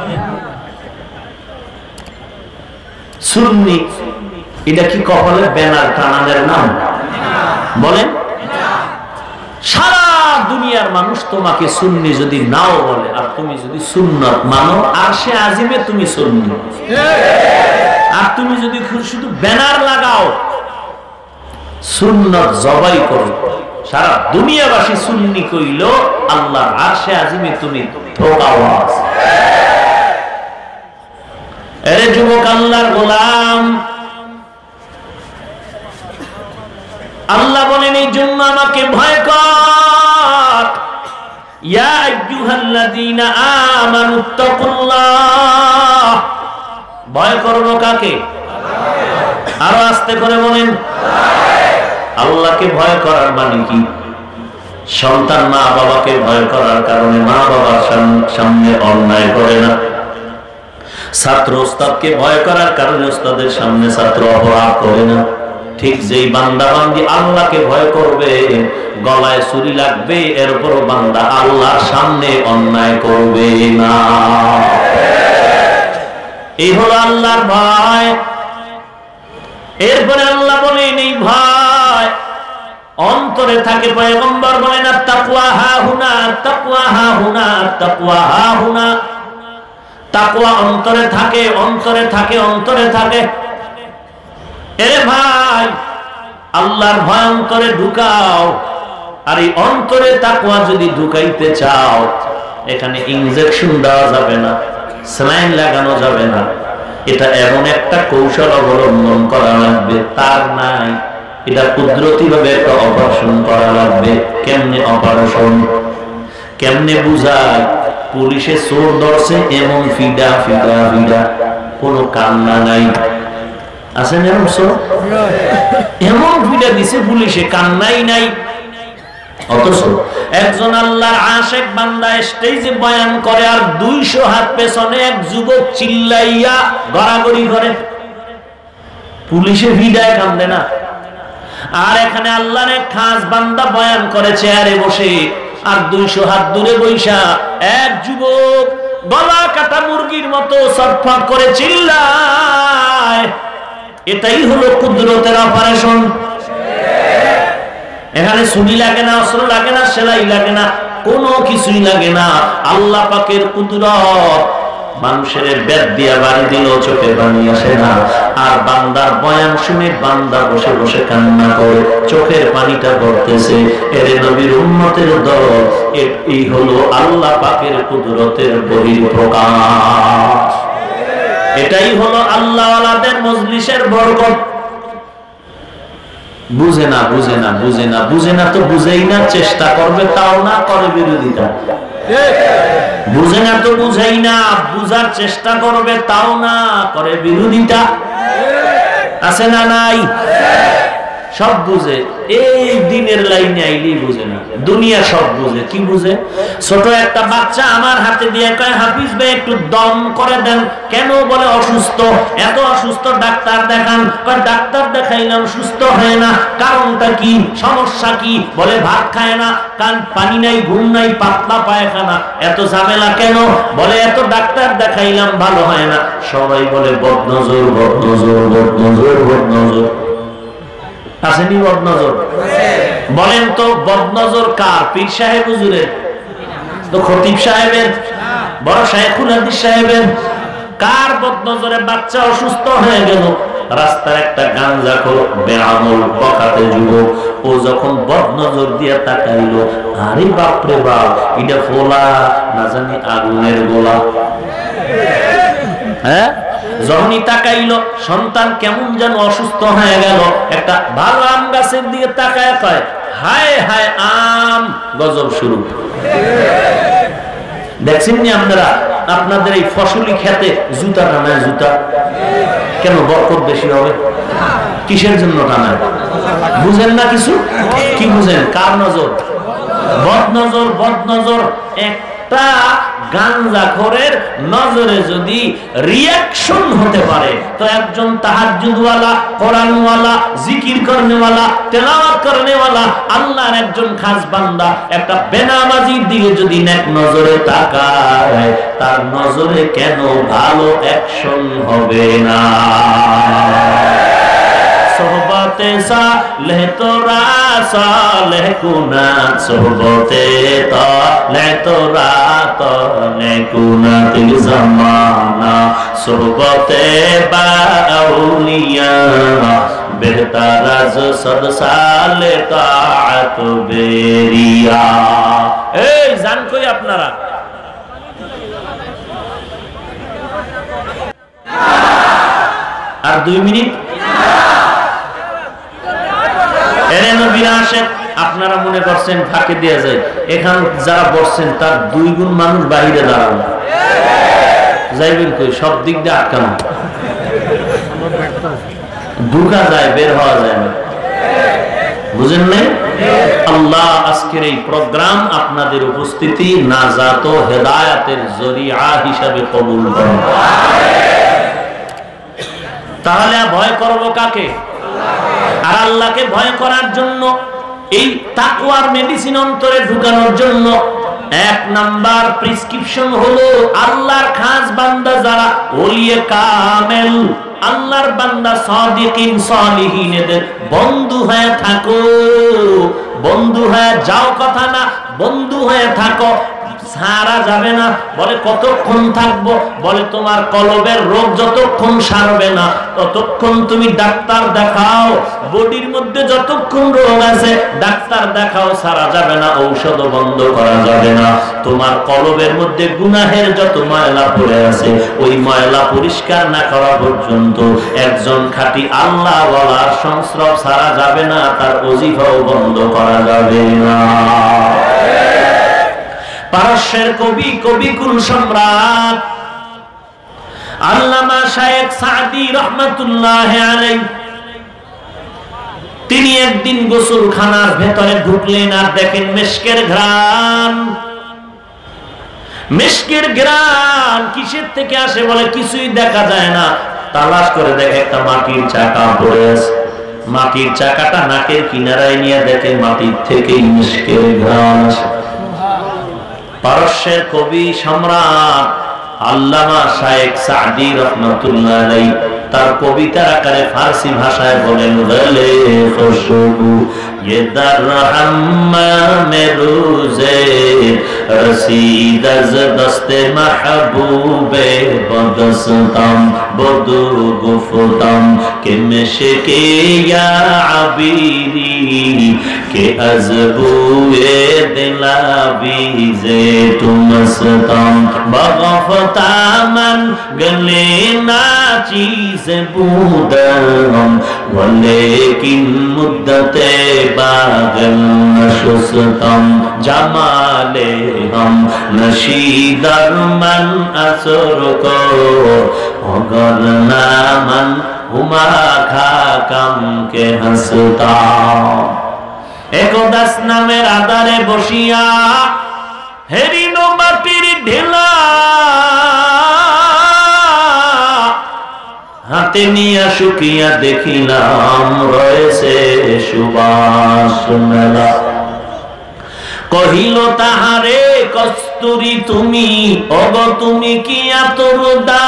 সুন্নি এটা কি কপালে ব্যানার টানানোর নাম বলেন? সারা দুনিয়ার মানুষ তোমাকে সুন্নি যদি নাও বলে আর তুমি যদি সুন্নত মানো, আর সে আজিমে তুমি সুন্নি, আর তুমি যদি শুধু ব্যানার লাগাও সুন্নত জবাই করো, সারা দুনিয়াবাসী সুন্নি কইল, আল্লাহর আরশে আজিমে তুমি ধোঁকাবাজ। এরে যুবক আল্লাহর গোলাম, আল্লাহ বলেন এই জন্য আমাকে ভয় কর। ইয়া আইয়ুহাল্লাযীনা আমানুত্তাকুল্লাহ, ভয় করব কাকে? আরো আস্তে করে বলেন। আল্লাহকে ভয় করার মানে কি? সন্তান মা বাবাকে ভয় করার কারণে মা বাবার সামনে অন্যায় করে না। ছাত্র ওস্তাদকে ভয় করার কারণে ওস্তাদের সামনে ছাত্র অপরাধ করে না। ঠিক যেই বান্দা বান্দি আল্লাহকে ভয় করবে, গলায় ছুরি লাগবে, এরপরও বান্দা আল্লাহর সামনে অন্যায় করবে না। এই হলো আল্লাহর ভয়। এরপরে আল্লাহ বলেন এই ভয় অন্তরে থাকে। পয়গম্বর বলেন তাকওয়া হাহুনা, তাকওয়া হাহুনা, তাকওয়া হাহুনা। তাকওয়া অন্তরে থাকে, অন্তরে থাকে, অন্তরে থাকে। এরে ভাই, আল্লাহর ভয় অন্তরে ঢুকাও। আর এই অন্তরে তাকওয়া যদি ঢুকাইতে চাও, এখানে ইনজেকশন দেওয়া যাবে না, স্যালাইন লাগানো যাবে না। এটা এমন একটা কৌশল অবলম্বন করা লাগবে, তার নাই। এটা কুদরতি ভাবে একটা অপারেশন করা লাগবে। কেমনে অপারেশন? কেমনে বুঝায়? পুলিশে চোর ধরছে, এমন ফিডা ফিডা ফিডা, কোনো কান্না নাই। আছে না এমন চোর? এমন ফিডা দিছে পুলিশে, কান্নাই নাই। অথচ একজন আল্লাহর আশিক বান্দা স্টেজে বয়ান করে আর 200 হাত পেছনে এক যুবক চিল্লাইয়া গড়াগড়ি করে, পুলিশে ভিড়ায় কান্দে না। আর এখানে আল্লাহর এক খাস বান্দা বয়ান করে চেয়ারে বসে, আর 200 হাত দূরে বৈশা এক যুবক গলা কাটা মুরগির মতো ছটফট করে চিল্লায়। এটাই হলো কুদরতের অপারেশন। এখানে ছুরি লাগে না, অস্ত্র লাগে না, সেলাই লাগে না, কোনো কিছুই লাগে না। আল্লাহ পাকের কুদরত। মানুষের বেদ দিয়া বাড়ি দিল, চোখে পানি আসে না। আর বান্দার বয়ান শুনে বান্দা বসে বসে কান্না করে, চোখের পানিটা পড়তেছে। এর নবীর উম্মতের দল। এই হলো আল্লাহ পাকের কুদরতের বহিঃপ্রকাশ। এটাই হলো আল্লাহওয়ালাদের মজলিসের বরকত। বুঝে না, বুঝে না, বুঝে না, বুঝে না তো বুঝেই না, চেষ্টা করবে তাও না, করে বিরোধিতা। বুঝে না তো বুঝেই না, বুঝার চেষ্টা করবে তাও না, করে বিরোধিতা। আছে না নাই? সব বুঝে, এই দিনের লাইনে আইলেই বুঝে না। দুনিয়া সব বুঝে। কি বুঝে? ছোট একটা বাচ্চা আমার হাতে দিয়ে কয়, হাফিজ ভাই একটু দম করে দেন। কেন? বলে অসুস্থ। এত অসুস্থ, ডাক্তার দেখান। কয় ডাক্তার দেখাইলাম, সুস্থ হয় না। কারণটা কি? সমস্যা কি? বলে ভাত খায় না, কান পানি নাই, ঘুম নাই, পাতলা পায়খানা। এত ঝামেলা কেন? বলে এত ডাক্তার দেখাইলাম, ভালো হয় না। সবাই বলে বদনজর, বদনজর, বদনজর, বদনজর। আসেনি বদনজর? বলেন তো বদনজর কার? পীর সাহেব হুজুরের? তো খতিব সাহেবের, বড় শাইখুল হাদিস সাহেবের। কার বদনজরে বাচ্চা অসুস্থ হয়ে গেল? রাস্তার একটা গাঞ্জাখোর বেআমল বখাতে যুবক, ও যখন বদনজর দিয়ে তাকাইলো, আরে বাপ রে বাপ, এটা ফোলা না জানি আগুনের গোলা। হ্যাঁ, যখনই তাকাইলো সন্তান কেমন যেন অসুস্থ হয়ে গেল। একটা ভালো আম গাছের দিকে তাকায় কয়, হায় হায় আম, গজব শুরু। দেখছেন নি আপনারা আপনাদের এই ফসলি খেতে জুতা টানায়? জুতা কেন? বরকত বেশি হবে। কিসের জন্য টানায়? বুঝেন না কিছু? কি বুঝেন? কার নজর? বদনজর। বদনজর একটা গাঞ্জাখোরের নজরে যদি রিঅ্যাকশন হতে পারে, তো একজন তাহাজ্জুদওয়ালা, কোরআনওয়ালা, জিকির করনেওয়ালা, তেলাওয়াত করনেওয়ালা আল্লাহর একজন খাস বান্দা একটা বেনামাজির দিকে যদি নেক নজরে তাকায়, তার নজরে কেন ভালো অ্যাকশন হবে না? সোহবতে সালেহ তোরা সালেহ কুনাত, সোহবতে তালেহ তোরা তালেহ কুনাত জামানা, সোহবতে বাউলিয়া বেহতার আজ সদ সালে তাআত বেরিয়া। এই জান কই আপনারা? আর 2 মিনিট। আপনারা মনে করছেন ফাঁকে দিয়ে যায়, এখান যারা বসছেন তার 2 গুণ মানুষ বাহিরে দাঁড়ানো, যাইবেন কই? সব দিক দিয়ে আটকানো, ঢুকা যায়, বের হওয়া যায় না। বুঝেন নাই? আল্লাহ আজকের এই প্রোগ্রাম আপনাদের উপস্থিতি নাজাত ও হেদায়েতের জরিয়া হিসাবে কবুল করুন। তাহলে ভয় করব কাকে? আর আল্লাহকে ভয় করার জন্য, এই তাকওয়ার মেডিসিন অন্তরে ঢুকানোর জন্য 1 নাম্বার প্রেসক্রিপশন হলো আল্লাহর খাস বান্দা যারা ওলিয়ে কামেল, আল্লাহর বান্দা সাদিকিন সালিহিনদের বন্ধু হয়ে থাকো। বন্ধু হয়ে যাও কথা না, বন্ধু হয়ে থাকো। সারা যাবে না। বলে কতক্ষণ থাকবো? বলে তোমার কলবের রোগ যতক্ষণ সারবে না ততক্ষণ তুমি ডাক্তার দেখাও। বডির মধ্যে যতক্ষণ রোগ আছে ডাক্তার দেখাও, সারা যাবে না, ঔষধ বন্ধ করা যাবে না। তোমার কলবের মধ্যে গুনাহের যত ময়লা পড়ে আছে ওই ময়লা পরিষ্কার না করা পর্যন্ত একজন খাঁটি আল্লাহওয়ালার সংস্রব সারা যাবে না, তার ওজিফাও বন্ধ করা যাবে না। পারস্যের কবি, কবিকুল সম্রাট আল্লামা শায়েখ সাদি রহমাতুল্লাহ আলাইহি, তিনি একদিন গোসলখানার ভেতরে ঢুকলেন আর দেখেন মেশকের ঘ্রাণ। মেশকের ঘ্রাণ কিসের থেকে আসে? বলে কিছুই দেখা যায় না। তালাশ করে দেখে একটা মাটির চাকা পড়ে আছে। মাটির চাকাটা নাকের কিনারায় নিয়ে দেখে মাটির থেকেই মেশকের ঘ্রাণ আসে। পারস্যের কবি সম্রাট আল্লামা শায়েখ সাদি রহমাতুল্লাহ আলাইহি তার কবিতার আকারে ফারসি ভাষায় বলেন, গলে খুশবু ये दर हम्मामे रोज़े रसीद अज़ दस्ते महबूबे बदस्तम बदु गुफ्तम के मिशके या अबीरी के अज़ बुए दिलावीज़े तुमस्तम बगफ़ता मन गले ना चीज़ बूदम वलेकिन मुद्दते बागल नशुस्तम जमाले हम नशीदर मन असर को अगर नामन हुमा खाकम के हंसता। একদাস নামের আধারে বসিয়া হেরিনো মাটির ঢেলা হাতে নিয়া শুকিয়া দেখিলাম রয়েছে সুবাস মেলা। কহিল তাহারে কস্তুরী তুমি, অগ তুমি কি আতরদা,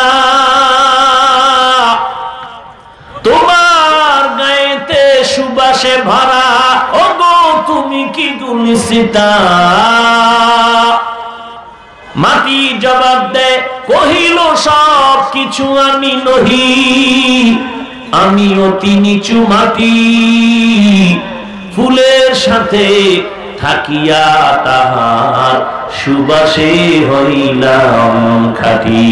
তোমার গায়েতে সুবাসে ভরা, অগ তুমি কি গুলিস্তা? মাটি জবাব দেয়, কহিল সব কিছু আমি নহি, আমি অতি নিচু মাটি, ফুলের সাথে থাকিয়া তাহার সুবাসে হইলাম খাঁটি।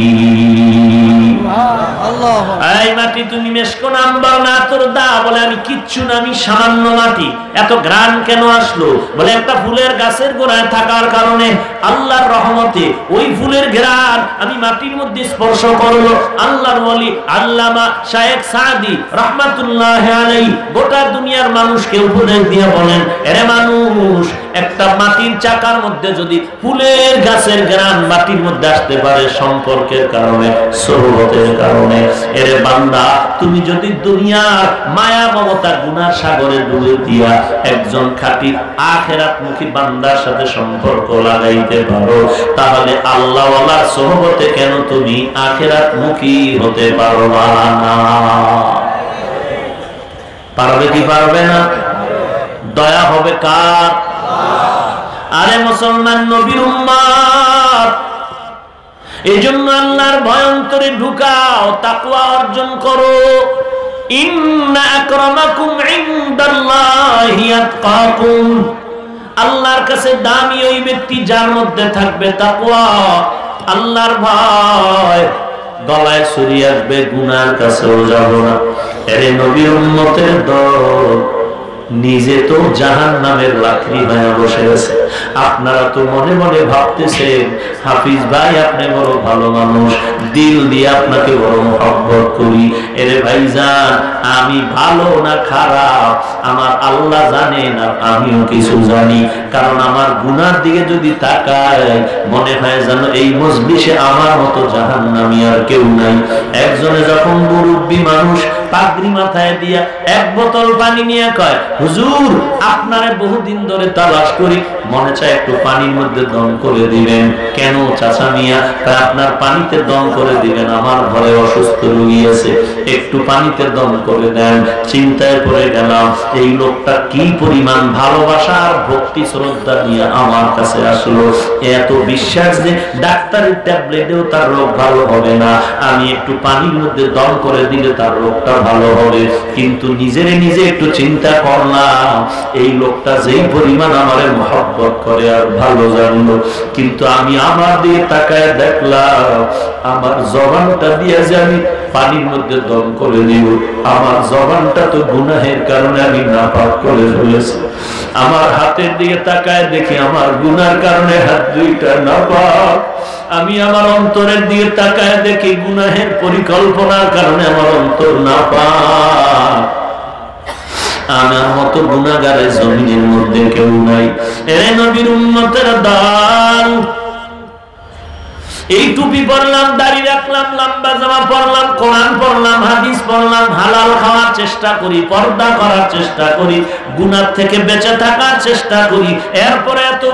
এই মাটি তুমি মেশকো নাম্বার না তোর দা? বলে আমি কিচ্ছু না, আমি সামান্য মাটি। এত ঘ্রাণ কেন আসলো? বলে একটা ফুলের গাছের গোড়ায় থাকার কারণে আল্লাহর রহমতে ওই ফুলের ঘ্রাণ আমি মাটির মধ্যে স্পর্শ করলো। আল্লাহর ওলি আল্লামা শায়েখ সাদি রাহমাতুল্লাহি আলাইহি গোটা দুনিয়ার মানুষকে উপদেশ দিয়ে বলেন, এরে মানুষ, একটা মাটির চাকার মধ্যে যদি ফুলের গাছের ঘ্রাণ মাটির মধ্যে আসতে পারে সম্পর্কের কারণে, সোহবতের কারণে, এরে বান্দা, তুমি যদি দুনিয়ার মায়া মমতা গুনার সাগরে ডুবে দিয়া একজন খাঁটি আখিরাতমুখী বান্দার সাথে সম্পর্ক লাগাইতে পারো, তাহলে আল্লাহ ওয়ালার সোহবতে কেন তুমি আখিরাতমুখী হতে পারবা না? পারবে কি পারবে না? দয়া হবে কার? আরে মুসলমান নবীর উম্মত, এজন্য আল্লাহর ভয় অন্তরে ঢুকাও, তাকওয়া অর্জন করো। ইন্না আকরামাকুম ইনদাল্লাহি আতকাকুম, আল্লাহর কাছে দামি ওই ব্যক্তি যার মধ্যে থাকবে তাকওয়া, আল্লাহর ভয়। গলায় ছুরি আসবে, গুনার কাছেও যাব না। এরে নবীর উম্মতের দল নিজে তো জাহান্নামের লাকড়ি হয়ে বসে আছে। আপনারা তো মনে মনে ভাবতেছেন হাফিজ ভাই আপনি বড় ভালো মানুষ, দিল দিয়ে আপনাকে বড় মহব্বত করি। এরে ভাইজান, আমি ভালো না খারাপ আমার আল্লাহ জানেন, আর আমিও কিছু জানি। কারণ আমার গুনার দিকে যদি তাকায় মনে হয় যেন এই মজলিসে আমার মতো জাহান্নামী আর কেউ নাই। একজনে যখন মুরব্বী মানুষ পাগড়ি মাথায় দিয়া এক বোতল পানি নিয়ে কয়, হুজুর আপনারে বহুদিন ধরে তালাশ করি, মনে চায় একটু পানির মধ্যে দম করে দিবেন। কেন চাচা মিয়া? আপনার পানিতে দম করে দিবেন, আমার ঘরে অসুস্থ রোগী আছে, একটু পানিতে দম করে দেন। চিন্তায় পড়ে গেলাম এই লোকটা কি পরিমাণ ভালোবাসা আর ভক্তি শ্রদ্ধা নিয়ে আমার কাছে আসলো। এত বিশ্বাস যে ডাক্তারের ট্যাবলেটেও তার রোগ ভালো হবে না, আমি একটু পানির মধ্যে দম করে দিলে তার রোগটা ভালো হবে। কিন্তু নিজের নিজে একটু চিন্তা করলাম, এই লোকটা যেই পরিমাণ আমারে মহব্বত করে আর ভালো জানলো, কিন্তু আমি আমার দিয়ে তাকায় দেখলাম আমার জবানটা দিয়ে যে আমি পানির মধ্যে দম করে দিব, আমার জবানটা তো গুনাহের কারণে আমি নাপাক করে ফেলেছি। আমার হাতের দিকে তাকায় দেখি আমার গুনার কারণে হাত দুইটা নাপাক। আমি আমার অন্তরের দিকে তাকায় দেখি গুনাহের পরিকল্পনার কারণে আমার অন্তর নাপাক। আমার মতো গুনাহগারের জমিনের মধ্যে কেউ নাই। এরে নবীর উম্মতের দল, এই টুপি পরলাম, দাড়ি রাখলাম, লম্বা জামা পরলাম, কোরআন পড়লাম, হাদিস পড়লাম, হালাল খাওয়ার চেষ্টা করি, পর্দা করার চেষ্টা করি, গুনাহ থেকে বেঁচে থাকার চেষ্টা করি, এরপরে এত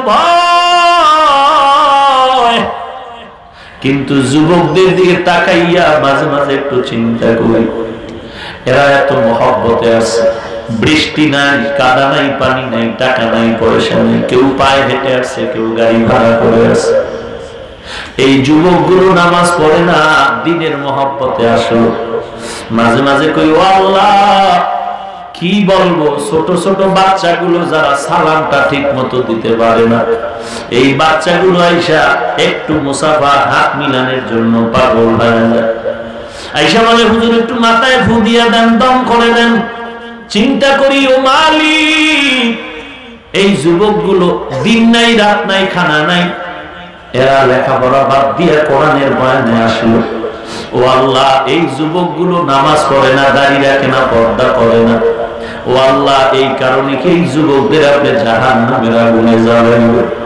ভয়। কিন্তু যুবকদের দিকে তাকাইয়া মাঝে মাঝে একটু চিন্তা করি, এরা এত মহব্বতে আছে, বৃষ্টি নাই, কাদা নাই, পানি নাই, টাকা নাই, পয়সা নেই, কেউ পায়ে হেঁটে আসছে, কেউ গাড়ি ভাড়া করে আসছে। এই যুবকগুলো নামাজ পড়ে না, দিনের মহব্বতে আসলো। মাঝে মাঝে কই, ও আল্লাহ কি বলবো, ছোট ছোট বাচ্চাগুলো যারা সালামটা ঠিক মতো দিতে পারে না, এই বাচ্চাগুলো আইসা একটু মুসাফা হাত মিলানের জন্য পাগল হয়ে যায়। আইসা বলে, হুজুর একটু মাথায় ফু দিয়া দেন, দম করে দেন। চিন্তা করি, ও মালিক, এই যুবকগুলো দিন নাই রাত নাই খানা নাই, এরা লেখাপড়া বাদ দিয়ে কোরআনের বয়ানে আসলো। ও আল্লাহ, এই যুবকগুলো নামাজ পড়ে না, দাড়ি রাখে না, পর্দা করে না। ও আল্লাহ, এই কারণে কি এই যুবকদের আপনি জাহান্নামের আগুনে জ্বালাবেন?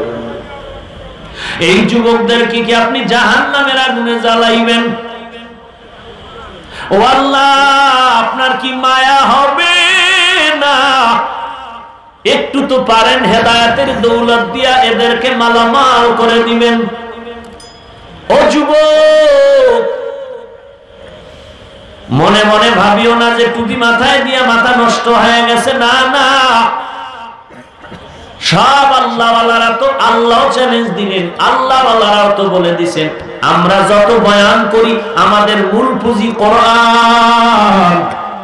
এই যুবকদেরকে কি আপনি জাহান্নামের আগুনে জ্বালাইবেন? ও আল্লাহ, আপনার কি মায়া হবে না? একটু তো পারেন হেদায়েতের দৌলত দিয়া এদেরকে মালামাল করে দিবেন। ও যুবক, মনে মনে ভাবিও না যে টুপি মাথায় দিয়া মাথা নষ্ট হয়ে গেছে। না না, সব আল্লাহওয়ালারা তো আল্লাহ চ্যালেঞ্জ দিলেন, আল্লাহওয়ালারাও তো বলে দিছেন আমরা যত বয়ান করি আমাদের মূল পুঁজি কোরআন।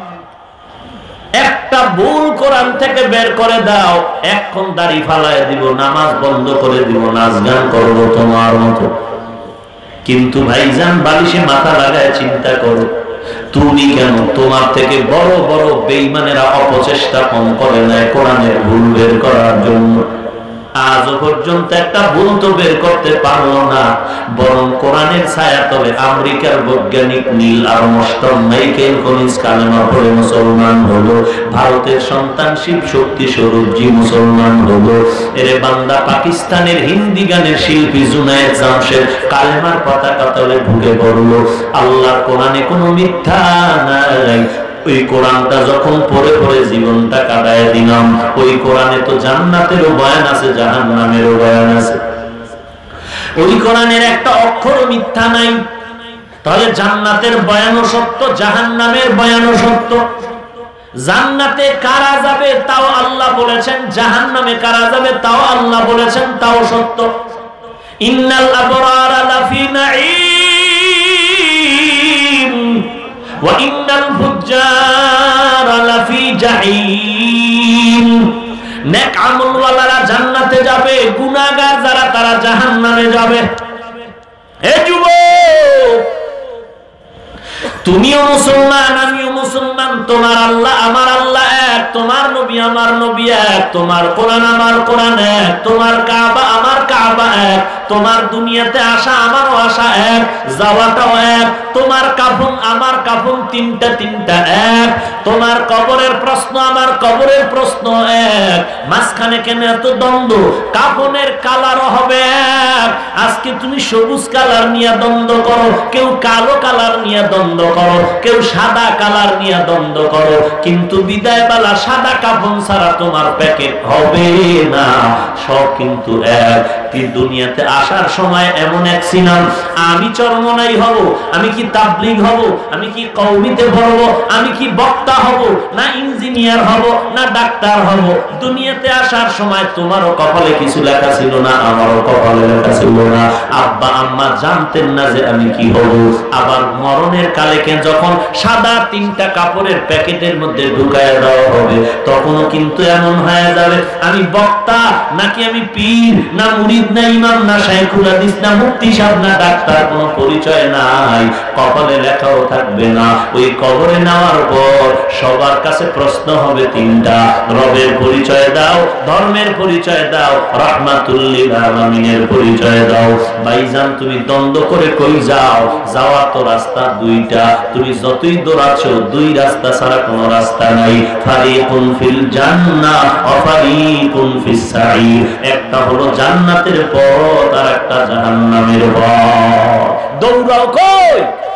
একটা ভুল কোরআন থেকে বের করে দাও, এখন দাড়ি ফালায় দিব, নামাজ বন্ধ করে দিব, নাচ গান করবো তোমার মতো। কিন্তু ভাইজান বালিশে মাথা লাগায় চিন্তা করো, তুমি কেন তোমার থেকে বড় বড় বেঈমানেরা অপচেষ্টা কম করে নাই কোরআনের ভুল বের করার জন্য? আজও পর্যন্ত একটা ভুল তো বের করতে পারলো না, বরং কোরআনের ছায়াতলে আমেরিকার বৈজ্ঞানিক নীল আর্মস্ট্রং মাইকেল কলিন্স কালেমা পড়ে মুসলমান হলো, ভারতের সন্তান শিব শক্তি স্বরূপজি মুসলমান হলো, এরে বান্দা পাকিস্তানের হিন্দি গানের শিল্পী জুনায়েদ জামশেদ কালেমার পতাকা তলে ঢুকে পড়লো। আল্লাহর কোরআনে কোনো মিথ্যা নাই। ওই কোরআনটা যখন পড়ে পড়ে জীবনটা কাটায় দিলাম, ওই কোরআনে তো জান্নাতেরও বয়ান আছে, জাহান্নামেরও বয়ান আছে। ওই কোরআনের একটা অক্ষরও মিথ্যা নাই। তাহলে জান্নাতের বয়ানও সত্য, জাহান্নামের বয়ানও সত্য। জান্নাতে কারা যাবে তাও আল্লাহ বলেছেন, জাহান্নামে কারা যাবে তাও আল্লাহ বলেছেন, তাও সত্য। ইন্নাল আবরারা লাফি নাঈম ওয়া ইন্নাল ফুজ্জারা লাফি জাহিম। নেক আমলওয়ালারা জান্নাতে যাবে, গুনাহগার যারা তারা জাহান্নামে যাবে। হে যুবক, তুমিও মুসলমান, আমিও মুসলমান, তোমার আল্লাহ আমার আল্লাহ এক, তোমার নবী আমার নবী এক, তোমার কোরআন আমার কোরআন এক, তোমার কাবা আমার কাবা এক, তোমার দুনিয়াতে আসা আমারও আসা এক, যাওয়াটাও এক, তোমার কাফন আমার কাফন তিনটা তিনটা এক, তোমার কবরের প্রশ্ন আমার কবরের প্রশ্ন এক। মাঝখানে কেন এত দ্বন্দ্ব? কাফনের কালারও হবে এক। আজকে তুমি সবুজ কালার নিয়ে দ্বন্দ্ব করো, কেউ কালো কালার নিয়ে দ্বন্দ্ব করো, কেউ সাদা কালার নিয়ে দ্বন্দ্ব করো, কিন্তু বিদায় বেলা সাদা কাফন ছাড়া তোমার প্যাকেট হবে না। সব কিন্তু এক। দুনিয়াতে আসার সময় এমন এক সিনাম, আমি চরমনাই হব, আমি কি তাবলীগ হব, আমি কি কওমিতে পড়ব, আমি কি বক্তা হব, না ইঞ্জিনিয়ার হব, না ডাক্তার হব। দুনিয়াতে আসার সময় তোমারও কপালে কিছু লেখা ছিল না, আমারও কপালে লেখা ছিল না। আব্বা আম্মা জানতেন না যে আমি কি হব। আবার মরণের কালে যখন সাদা তিনটা কাপড়ের প্যাকেটের মধ্যে ঢুকায় দেওয়া হবে, তখনও কিন্তু এমন হয়ে যাবে আমি বক্তা নাকি আমি পীর, না মুরিদ, না ইমাম, না শাইখুল হাদিস, না মুফতি সাহেব, না ডাক্তার, কোনো পরিচয় নাই, কপালে লেখাও থাকবে না। ওই কবরে নেওয়ার পর সবার কাছে প্রশ্ন হবে তিনটা, রবের পরিচয় দাও, ধর্মের পরিচয় দাও, রাহমাতুল লিল আলামিনের পরিচয় দাও। ভাইজান তুমি দ্বন্দ্ব করে কই যাও? যাওয়ার তো রাস্তা দুইটা, তুমি যতই দৌড়াচ্ছ দুই রাস্তা ছাড়া কোনো রাস্তা নাই। ফারিকুন ফিল জান্নাহ ওয়া ফারিকুন ফিস সাঈর। একটা হলো জান্নাতের পথ আর একটা জাহান্নামের পথ। দৌড়াও কই?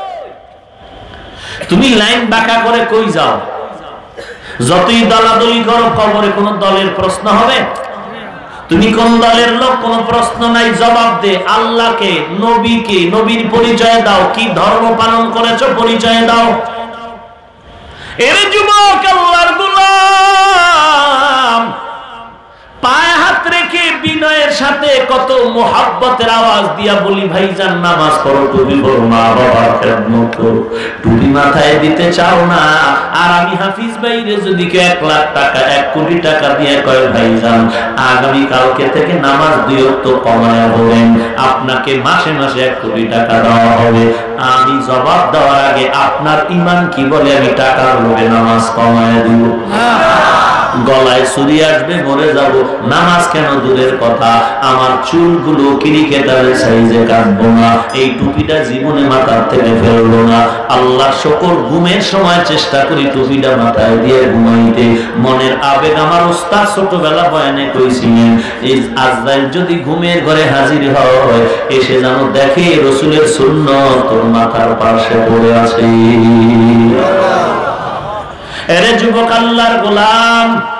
তুমি লাইন বাঁকা করে কই যাও? যতই দলাদলি করো কবরে কোন দলের প্রশ্ন হবে? তুমি কোন দলের লোক? কোন প্রশ্ন নাই। জবাব দে আল্লাহকে, নবীকে, নবীর পরিচয় দাও, কি ধর্ম পালন করেছো পরিচয় দাও। এর যুবক আল্লাহর গোলাম পায়ে হাত রেখে বিনয়ের সাথে কত মোহাব্বতের আওয়াজ দিয়া বলি, ভাইজান নামাজ পড়ো, টুপি পড়ো, মা বাবার খেদমত করো। টুপি মাথায় দিতে চাও না, আর আমি হাফিজ ভাইরে যদি 1 লাখ টাকা 1 কোটি টাকা দিয়ে কয় ভাইজান আগামী কালকে থেকে নামাজ 2 ওয়াক্ত কমায়া পড়েন, আপনাকে মাসে মাসে 1 কোটি টাকা দেওয়া হবে, আমি জবাব দেওয়ার আগে আপনার ঈমান কি বলে আমি টাকার লোভে নামাজ কমায়া দিব? গলায় ছুরি আসবে, মরে যাব। নামাজ কেন দূরের কথা, আমার চুলগুলো ক্রিকেটারের সাইজে কাটবো না, এই টুপিটা জীবনে মাথার থেকে ফেলবো না। আল্লাহ শুকর, ঘুমের সময় চেষ্টা করি টুপিটা মাথায় দিয়ে ঘুমাইতে। মনের আবেগ আমার উস্তাদ ছোটবেলা বয়ানে কইছিলেন, এই আজরাইল যদি ঘুমের ঘরে হাজির হয়, এসে যেন দেখে রাসূলের সুন্নাত তোর মাথার পাশে পড়ে আছে। এরে যুবক আল্লাহর গোলাম,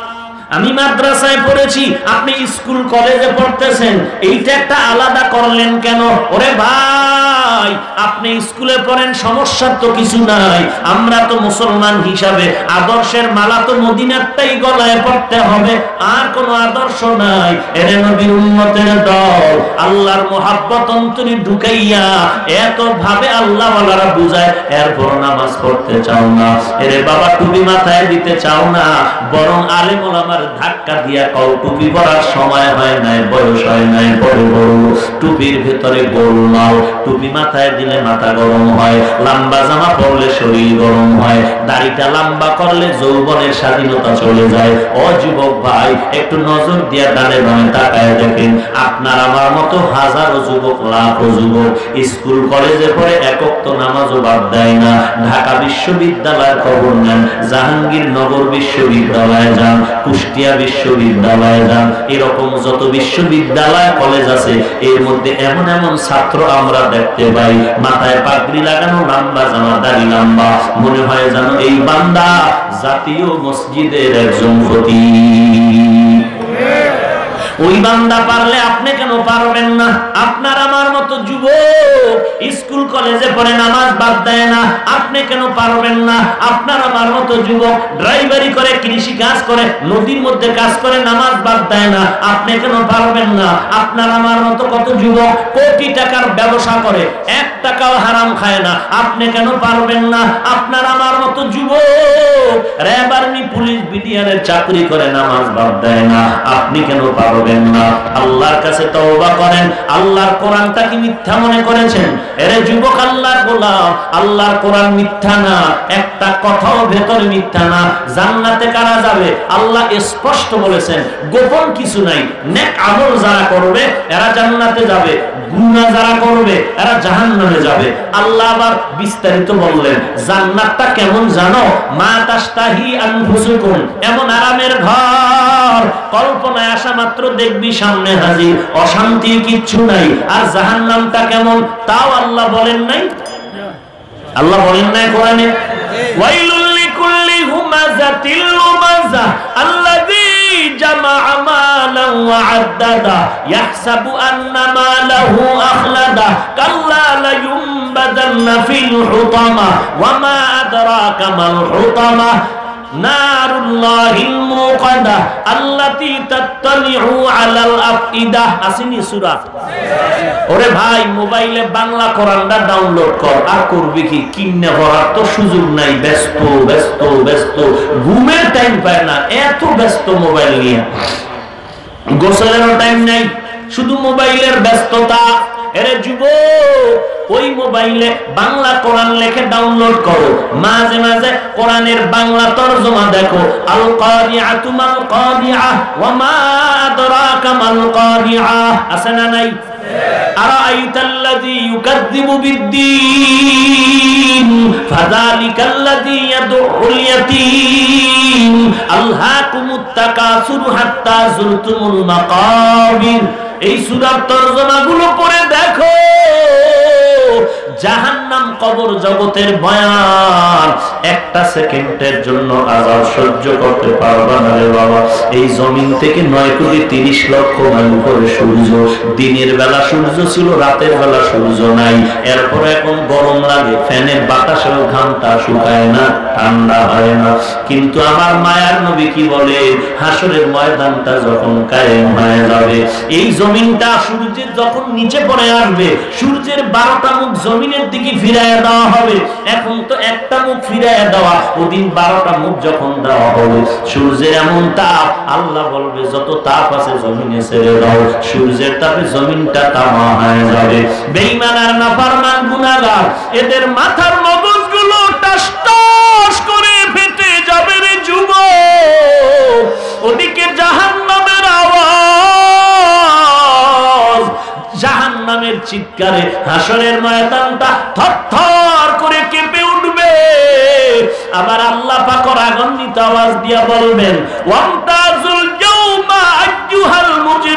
আমি মাদ্রাসায় পড়েছি, আপনি স্কুল কলেজে পড়তেছেন, এইটা একটা আলাদা করলেন কেন? ওরে ভাই, আপনি স্কুলে পড়েন, সমস্যার তো কিছু নাই। আমরা তো মুসলমান হিসাবে আদর্শের মালা তো মদিনারটাই গলায় পড়তে হবে, আর কোনো আদর্শ নাই। এরে নবীর উম্মতের দল, আল্লাহর মোহাব্বত অন্তরে ঢুকাইয়া এত ভাবে আল্লাহ ওয়ালারা বুঝায়, এরপর নামাজ পড়তে চাও না। এরে বাবা, টুপি মাথায় দিতে চাও না, বরং আলেম ওলামার ধাক্কা দিয়া কও টুপি পরার সময় হয় নাই, বয়স হয় নাই, পরে বড় টুপির ভেতরে গোল নাও। টুপি মাথায় দিলে মাথা গরম হয়, লম্বা জামা পরলে শরীর গরম হয়, দাড়িটা লম্বা করলে যৌবনের স্বাধীনতা চলে যায়। ও যুবক ভাই, একটু নজর দিয়া ডানে বামে তাকায় দেখেন, আপনার আমার মতো হাজারো যুবক, লাখো যুবক স্কুল কলেজে পড়ে একক তো নামাজও বাদ দেয় না। ঢাকা বিশ্ববিদ্যালয়ের খবর নেন, জাহাঙ্গীরনগর বিশ্ববিদ্যালয়ে যান, কুষ্টিয়া বিশ্ববিদ্যালয়ে যান, এরকম যত বিশ্ববিদ্যালয় কলেজ আছে, এর মধ্যে এমন এমন ছাত্র আমরা দেখতে পাই, মাথায় পাগড়ি লাগানো, লম্বা জামা, দাড়ি লম্বা, মনে হয় যেন এই বান্দা জাতীয় মসজিদের একজন খতিব। ওই বান্দা পারলে আপনি কেন পারবেন না? আপনার আমার মতো যুবক স্কুল কলেজে পড়ে নামাজ বাদ দেয় না, আপনি কেন পারবেন না? আপনার আমার মতো যুবক ড্রাইভারি করে, কৃষি কাজ করে, নদীর মধ্যে কাজ করে, নামাজ বাদ দেয় না, আপনি কেন পারবেন না? আপনার আমার মতো কত যুবক কোটি টাকার ব্যবসা করে, 1 টাকাও হারাম খায় না, আপনি কেন পারবেন না? আপনার আমার মতো যুবক র্যাব, আর্মি, পুলিশ, বিডিআরের চাকরি করে, নামাজ বাদ দেয় না, আপনি কেন পারবেন না? আল্লাহর কাছে তওবা করেন। আল্লাহর কোরআনটা কি মিথ্যা মনে করেছেন? এরে যুবক, আল্লাহর গোলাম, আল্লাহর কোরআন মিথ্যা না, একটা কথাও ভেতরে মিথ্যা না। জান্নাতে কারা যাবে? আল্লাহ স্পষ্ট বলেছেন, গোপন কিছু নাই। নেক আমল যারা করবে এরা জান্নাতে যাবে, গুনাহ যারা করবে এরা জাহান্নামে যাবে। আল্লাহ আবার বিস্তারিত বললেন, জান্নাতটা কেমন জানো? মা তাশতাহি আনফুসুকুম, এমন আরামের ঘর, কল্পনায় আসা মাত্র দেখবি সামনে হাজির, অশান্তির কিচ্ছু নাই। আর জাহান্নামটা কেমন তাও আল্লাহ বলেন নাই? আল্লাহ বলেন নাই কোরআনে? ওয়াইলুল লিকুল্লি হুমাযাতিল লুমাযা আল্লাযী জামাআ মালান ওয়া আদ্দাদা ইয়াহসাবু আন্না মালাহু আখলাদা কাল্লা লা ইউনবাযান্না ফিল হুতামা ওয়া মা আদরাকা মাল হুতামা নারুল্লাহিল মুকাদ্দা আল্লাতী তাত্তালিউ আলাল আফইদা। আসেনি সূরা? ওরে ভাই, মোবাইলে বাংলা কোরআনটা ডাউনলোড কর, আর করবি কি? কিন্নে পড়ার তো সুযোগ নাই, ব্যস্ত ব্যস্ত ব্যস্ত, ঘুমের টাইম পায় না, এত ব্যস্ত মোবাইল নিয়ে, গোসলেরও টাইম নাই, শুধু মোবাইলের ব্যস্ততা। এরে যুবক, ওই মোবাইলে বাংলা কোরআন লেখে ডাউনলোড করো, মাঝে মাঝে কোরআনের বাংলা তরজমা দেখো। আল কারিআতু মাল কারিআ ওয়া মা আদরাকা মাল কারিআ, আছে না নাই? আরাআইতাল্লাযী ইউকাযযিবু বিদ্দীন ফাযালিকাল্লাযী ইয়াদউল ইয়াতীম আলহাকুমুত তাকাসুরু হাত্তা যুরতুমুল মাকাবির। এই সূরার তরজমাগুলো পড়ে দেখো, জাহান্নাম, কবর জগতের বয়ান। একটা সেকেন্ডের জন্য আযাব সহ্য করতে পারবা না রে বাবা। এই জমিন থেকে 9,30,00,000 মাইল উপরে সূর্য, দিনের বেলা সূর্য ছিল, রাতের বেলা সূর্য নাই। এরপর এখন গরম লাগে, ফ্যানের বাতাসেও ঘামটা শুকায় না, ঠান্ডা হয় না। কিন্তু আমার মায়ার নবী কি বলে? হাসরের ময়দানটা যখন কায়েম হয়ে যাবে, এই জমিনটা সূর্যের যখন নিচে পড়ে আসবে, সূর্যের 12টা মুখ জমিনের দিকে ফিরাইয়া দেওয়া হবে। এখন তো একটা মুখ ফিরাইয়া দেওয়া, ওদিন 12টা মুখ যখন দেওয়া হবে, সূর্যের এমন তাপ, আল্লাহ বলবে যত তাপ আছে জমিনে ছেড়ে দাও, সূর্যের তাপে জমিনটা তামা হয়ে যাবে। বেঈমান আর নাফরমান গুনাহগার, এদের মাথার মগজগুলো টাস টাস করে ফেটে যাবে রে যুবক। ওদিকে জাহান্নামের আওয়াজ, জাহান্নামের চিৎকারে হাসরের ময়দানটা থরথর করে কেঁপে উঠবে। আবার আল্লাহ পাক রাগান্বিত আওয়াজ দিয়া বলবেন, ওয়ামতাজুল ইয়াউমা আইয়ুহাল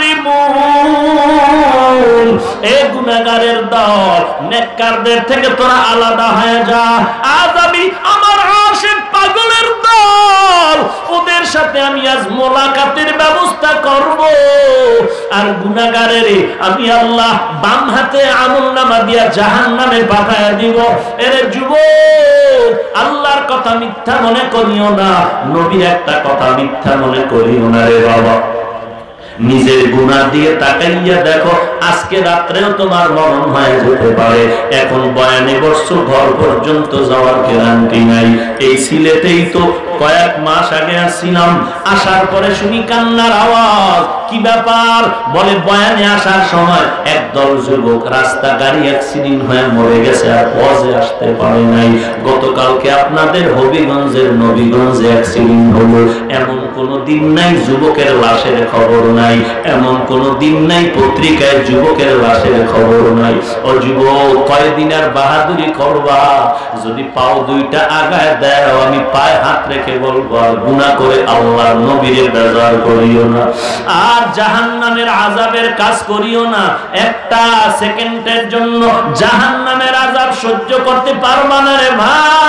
মুজরিমুন, এ গুনাহগারের দল, নেককারদের থেকে তোরা আলাদা হয়ে যা। আজ আমি আমার আশিক পাগলের দল বল, ওদের সাথে আমি আজ মোলাকাতের ব্যবস্থা করব। আর গুনাহগারের আমি আল্লাহ বাম হাতে আমলনামা দিয়া জাহান্নামে পাঠায়া দিব। এরে যুবক, আল্লাহর কথা মিথ্যা মনে করিও না, নবীর একটা কথা মিথ্যা মনে করিও না রে বাবা। নিজের গুনাহ দিয়ে তাকাইয়া দেখো, আজকে রাত্রেও তোমার মরণ হয়ে যেতে পারে। এখন বয়ানে বসছো, ঘর পর্যন্ত যাওয়ার গ্যারান্টি নাই। এই সিলেটেই তো কয়েক মাস আগে আসছিলাম, আসার পরে শুনি কান্নার আওয়াজ। কি ব্যাপার? বলে বয়ানে আসার সময় একদল যুবক রাস্তা গাড়ি অ্যাক্সিডেন্ট হয়ে মরে গেছে, আর পজে আসতে পারে নাই। গতকালকে আপনাদের হবিগঞ্জের নবীগঞ্জে অ্যাক্সিডেন্ট হলো, এমন কোন দিন নাই যুবকের লাশের খবর নাই, এমন কোন দিন নাই পত্রিকায় যুবকের লাশের খবর নাই। ও যুবক, কয়দিন আর বাহাদুরি করবা? যদি পাও দুইটা আগায় দেয়, আমি পায়ে হাত রেখে বলবো, আর গুনাহ করে আল্লাহর নবীর বেজার করিও না, আর জাহান্নামের আযাবের কাজ করিও না। একটা সেকেন্ডের জন্য জাহান্নামের আযাব সহ্য করতে পারবা না রে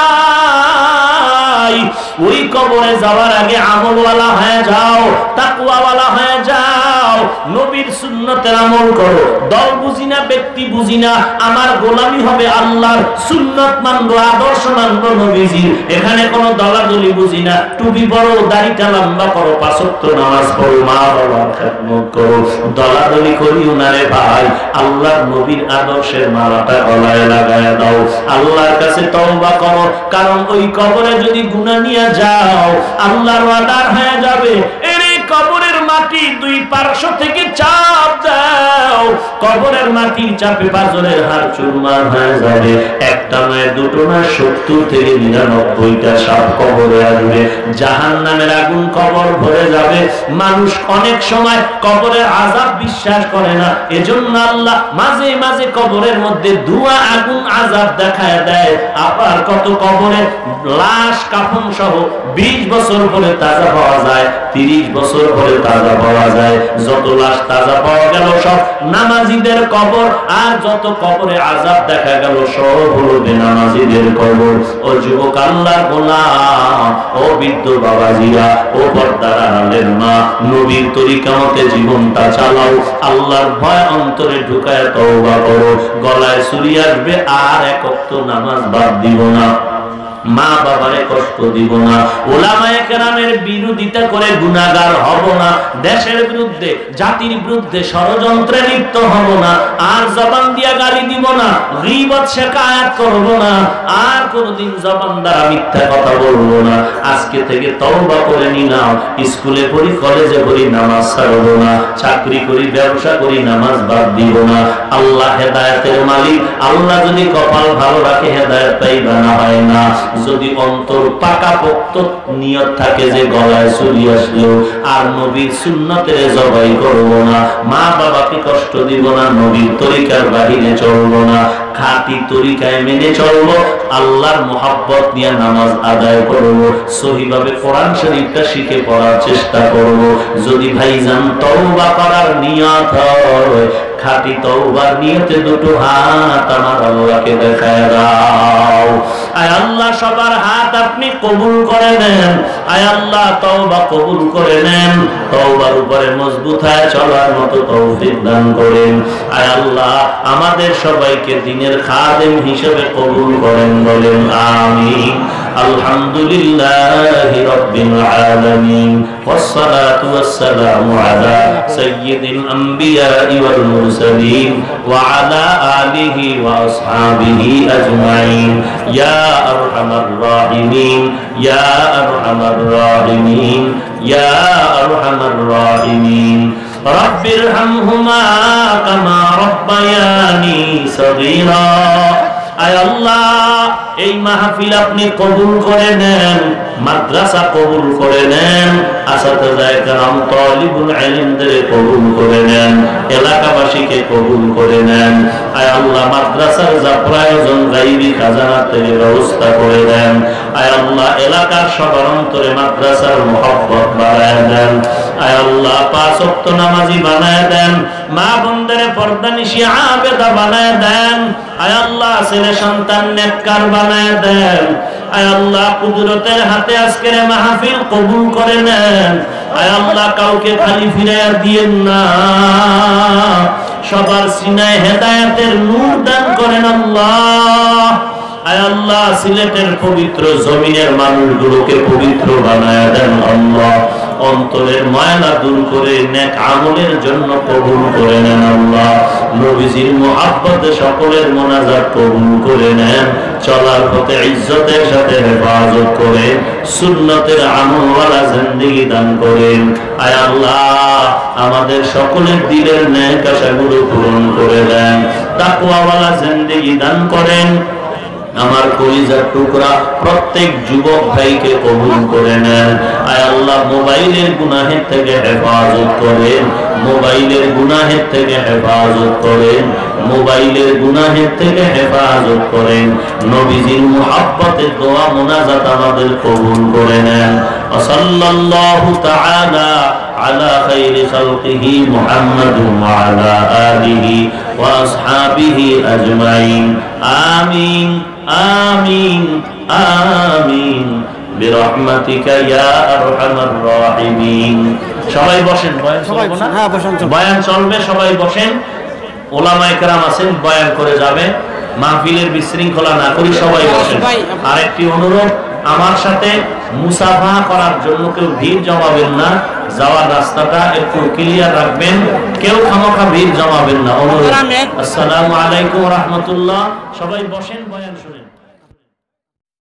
ভাই। ওই কবরে যাওয়ার আগে আমলওয়ালা হয়ে যাও, তাকওয়াওয়ালা হয়ে যাও, নবীর সুন্নতের আমল করো। দল বুঝি না, ব্যক্তি বুঝি না, আমার গোলামি হবে আল্লাহর, সুন্নত মানবো, আদর্শ মানবো নবীজির। এখানে কোনো দলাদলি বুঝি না। টুপি পরো, দাড়িটা লম্বা করো, পাঁচ ওয়াক্ত নামাজ পড়ো, মা বাবার খেদমত করো। দলাদলি করিও না রে ভাই। আল্লাহর নবীর আদর্শের মালাটা গলায় লাগায় দাও, আল্লাহর কাছে তওবা করো। কারণ ওই কবরে যদি গুনাহ নিয়ে যাও, আল্লাহর ওয়াদা হয়ে যাবে। এরে কবরের মাটি দুই পার্শ্ব থেকে চাপ দাও, কবরের মাটি চাপে পাঁজরের হাড় চুরমার হয়ে যাবে। একটা নয়, দুটো নয়, 70 থেকে 99টা সাপ কবরে আসবে। জাহান্নামের আগুন কবর ভরে যাবে। মানুষ অনেক সময় কবরের আযাব বিশ্বাস করে না, এজন্য আল্লাহ মাঝে মাঝে কবরের মধ্যে ধোঁয়া, আগুন, আযাব দেখায় দেয়। আবার কত কবরে লাশ কাফন সহ 20 বছর পরে তাজা পাওয়া যায়, 30 বছর পরে তাজা পাওয়া যায়। যত লাশ তাজা পাওয়া গেল সব নামাজীদের কবর, আর যত কবরে আযাব দেখা গেল সব হলো বেনামাজীদের কবর। ও যুবক, আল্লাহর গোলাম, ও বৃদ্ধ বাবাজিরা, ও পর্দার আড়ালের মা, নবীর তরিকা মতে জীবনটা চালাও। আল্লাহর ভয় অন্তরে ঢুকায় তওবা করো। গলায় ছুরি আসবে, আর এক ওয়াক্ত নামাজ বাদ দিব না, মা বাবারে কষ্ট দিব না, উলামায়ে কেরামের বিরোধিতা করে গুনাহগার হব না, দেশের বিরুদ্ধে, জাতির বিরুদ্ধে ষড়যন্ত্রে লিপ্ত হব না, আর জবান দিয়া গালি দিব না, গীবত শিকায়াত করব না, আর কোনদিন জবান দ্বারা মিথ্যা কথা বলবো না। আজকে থেকে তওবা করে নিলাম। স্কুলে পড়ি, কলেজে পড়ি, নামাজ ছাড়ব না, চাকরি করি, ব্যবসা করি, নামাজ বাদ দিব না। আল্লাহ হেদায়েতের মালিক, আল্লাহ যদি কপাল ভালো রাখে হেদায়েত পাইবা না হয় না। যদি অন্তর পাকাপোক্ত নিয়ত থাকে যে গলায় ছুরি আসলো আর নবীর সুন্নতের জবাই করব না, মা বাবাকে কষ্ট দিব না, নবীর তরিকার বাহিরে চলব না, খাঁটি তরিকায় মেনে চলবো, আল্লাহর মোহাব্বত নিয়ে নামাজ আদায় করব, সহিভাবে কোরআন শরীফটা শিখে পড়ার চেষ্টা করব। যদি ভাইজান তওবা করার নিয়ত হয়, খাঁটি তওবার নিয়তে দুটো হাত আমার আল্লাহকে দেখায় দাও। আয় আল্লাহ, সবার হাত আপনি কবুল করে নেন। আয় আল্লাহ, তওবা কবুল করে নেন। তওবার উপরে মজবুত হয়ে চলার মতো তৌফিক দান করেন। আয় আল্লাহ, আমাদের সবাইকে দ্বীনের খাদেম হিসেবে কবুল করেন, বলেন আমিন। আলহামদুলিল্লাহি রাব্বিল আলামিন, ওয়াসসালাতু ওয়াসসালামু আলা সাইয়্যিদিল আমবিয়াই ওয়াল মুরসালিন ওয়া আলা আলিহি ওয়া আসহাবিহি আজমাইন। ইয়া আরহামার রাহিমিন, ইয়া আরহামার রাহিমিন, ইয়া আরহামার রাহিমিন। রাব্বিরহামহুমা কামা রাব্বায়ানি সগীরা। আয় আল্লাহ, এই মাহফিল আপনি কবুল করে নেন, মাদ্রাসা কবুল করে নেন, আসাতিজায়ে কেরাম, তালিবুল ইলমদের কবুল করে নেন, এলাকাবাসীকে কবুল করে নেন। আয় আল্লাহ, মাদ্রাসার যা প্রয়োজন গায়বী খাজানা থেকে ব্যবস্থা করে দেন। আয় আল্লাহ, এলাকার সবার অন্তরে মাদ্রাসার মহব্বত বাড়ায় দেন। আয় আল্লাহ, 5 ওয়াক্ত নামাজি বানায় দেন, মা বোনদের পর্দানিশী আবেদা বানায় দেন। আয় আল্লাহ, ছেলে সন্তান নেককার বানায় দেন। আয় আল্লাহ কুদরতের হাতে আজকের মাহফিল কবুল করে নেন। আয় আল্লাহ কাউকে খালি ফিরাইয়া দিয়েন না, সবার সিনায় হেদায়েতের নূর দান করেন আল্লাহ। আয় আল্লাহ সিলেটের পবিত্র জমিনের মানুষগুলোকে পবিত্র বানায় দেন আল্লাহ। অন্তরের ময়লা দূর করে নেক আমলের জন্য কবুল করে নেন আল্লাহ। নবীজির মুহাব্বতে সকলের মোনাজাত কবুল করে নেন। চলার পথে ইজ্জতের সাথে হেফাজত করে সুন্নতের আমলওয়ালা জিন্দেগি দান করেন। আয় আল্লাহ আমাদের সকলের দিলের নেক আশাগুলো পূরণ করে দেন। তাকওয়াওয়ালা জিন্দেগি দান করেন। আমার কলিজার টুকরা প্রত্যেক যুবক ভাইকে কবুল করে নেন। আয় আল্লাহ মোবাইলের গুনাহের থেকে হেফাজত করেন, মোবাইলের গুনাহের থেকে হেফাজত করেন, মোবাইলের গুনাহের থেকে হেফাজত করেন। নবীজির মুহাব্বতের দোয়া মুনাজাত আমাদের কবুল করে নেন। সাল্লাল্লাহু তাআলা على خير خلقه محمد وعلى آله وأصحابه أجمعين آمين آمين آمين برحمتك يا أرحم الراحمين সবাই বসেন, বয়ান চলবে, সবাই বসেন। ওলামায়ে কেরাম আছেন, বয়ান করে যাবে। মাহফিলের বিশৃঙ্খলা না করি, সবাই বসেন। আরেকটি অনুরোধ, আমার সাথে মুসাফা করার জন্য কেউ ভিড় জমাবেন না, যাওয়ার রাস্তাটা একটু ক্লিয়ার রাখবেন, কেউ খামোখা ভিড় জমাবেন না। অনুরোধ। আসসালামু আলাইকুম ওয়া রাহমাতুল্লাহ। সবাই বসেন, বয়ান শুনেন।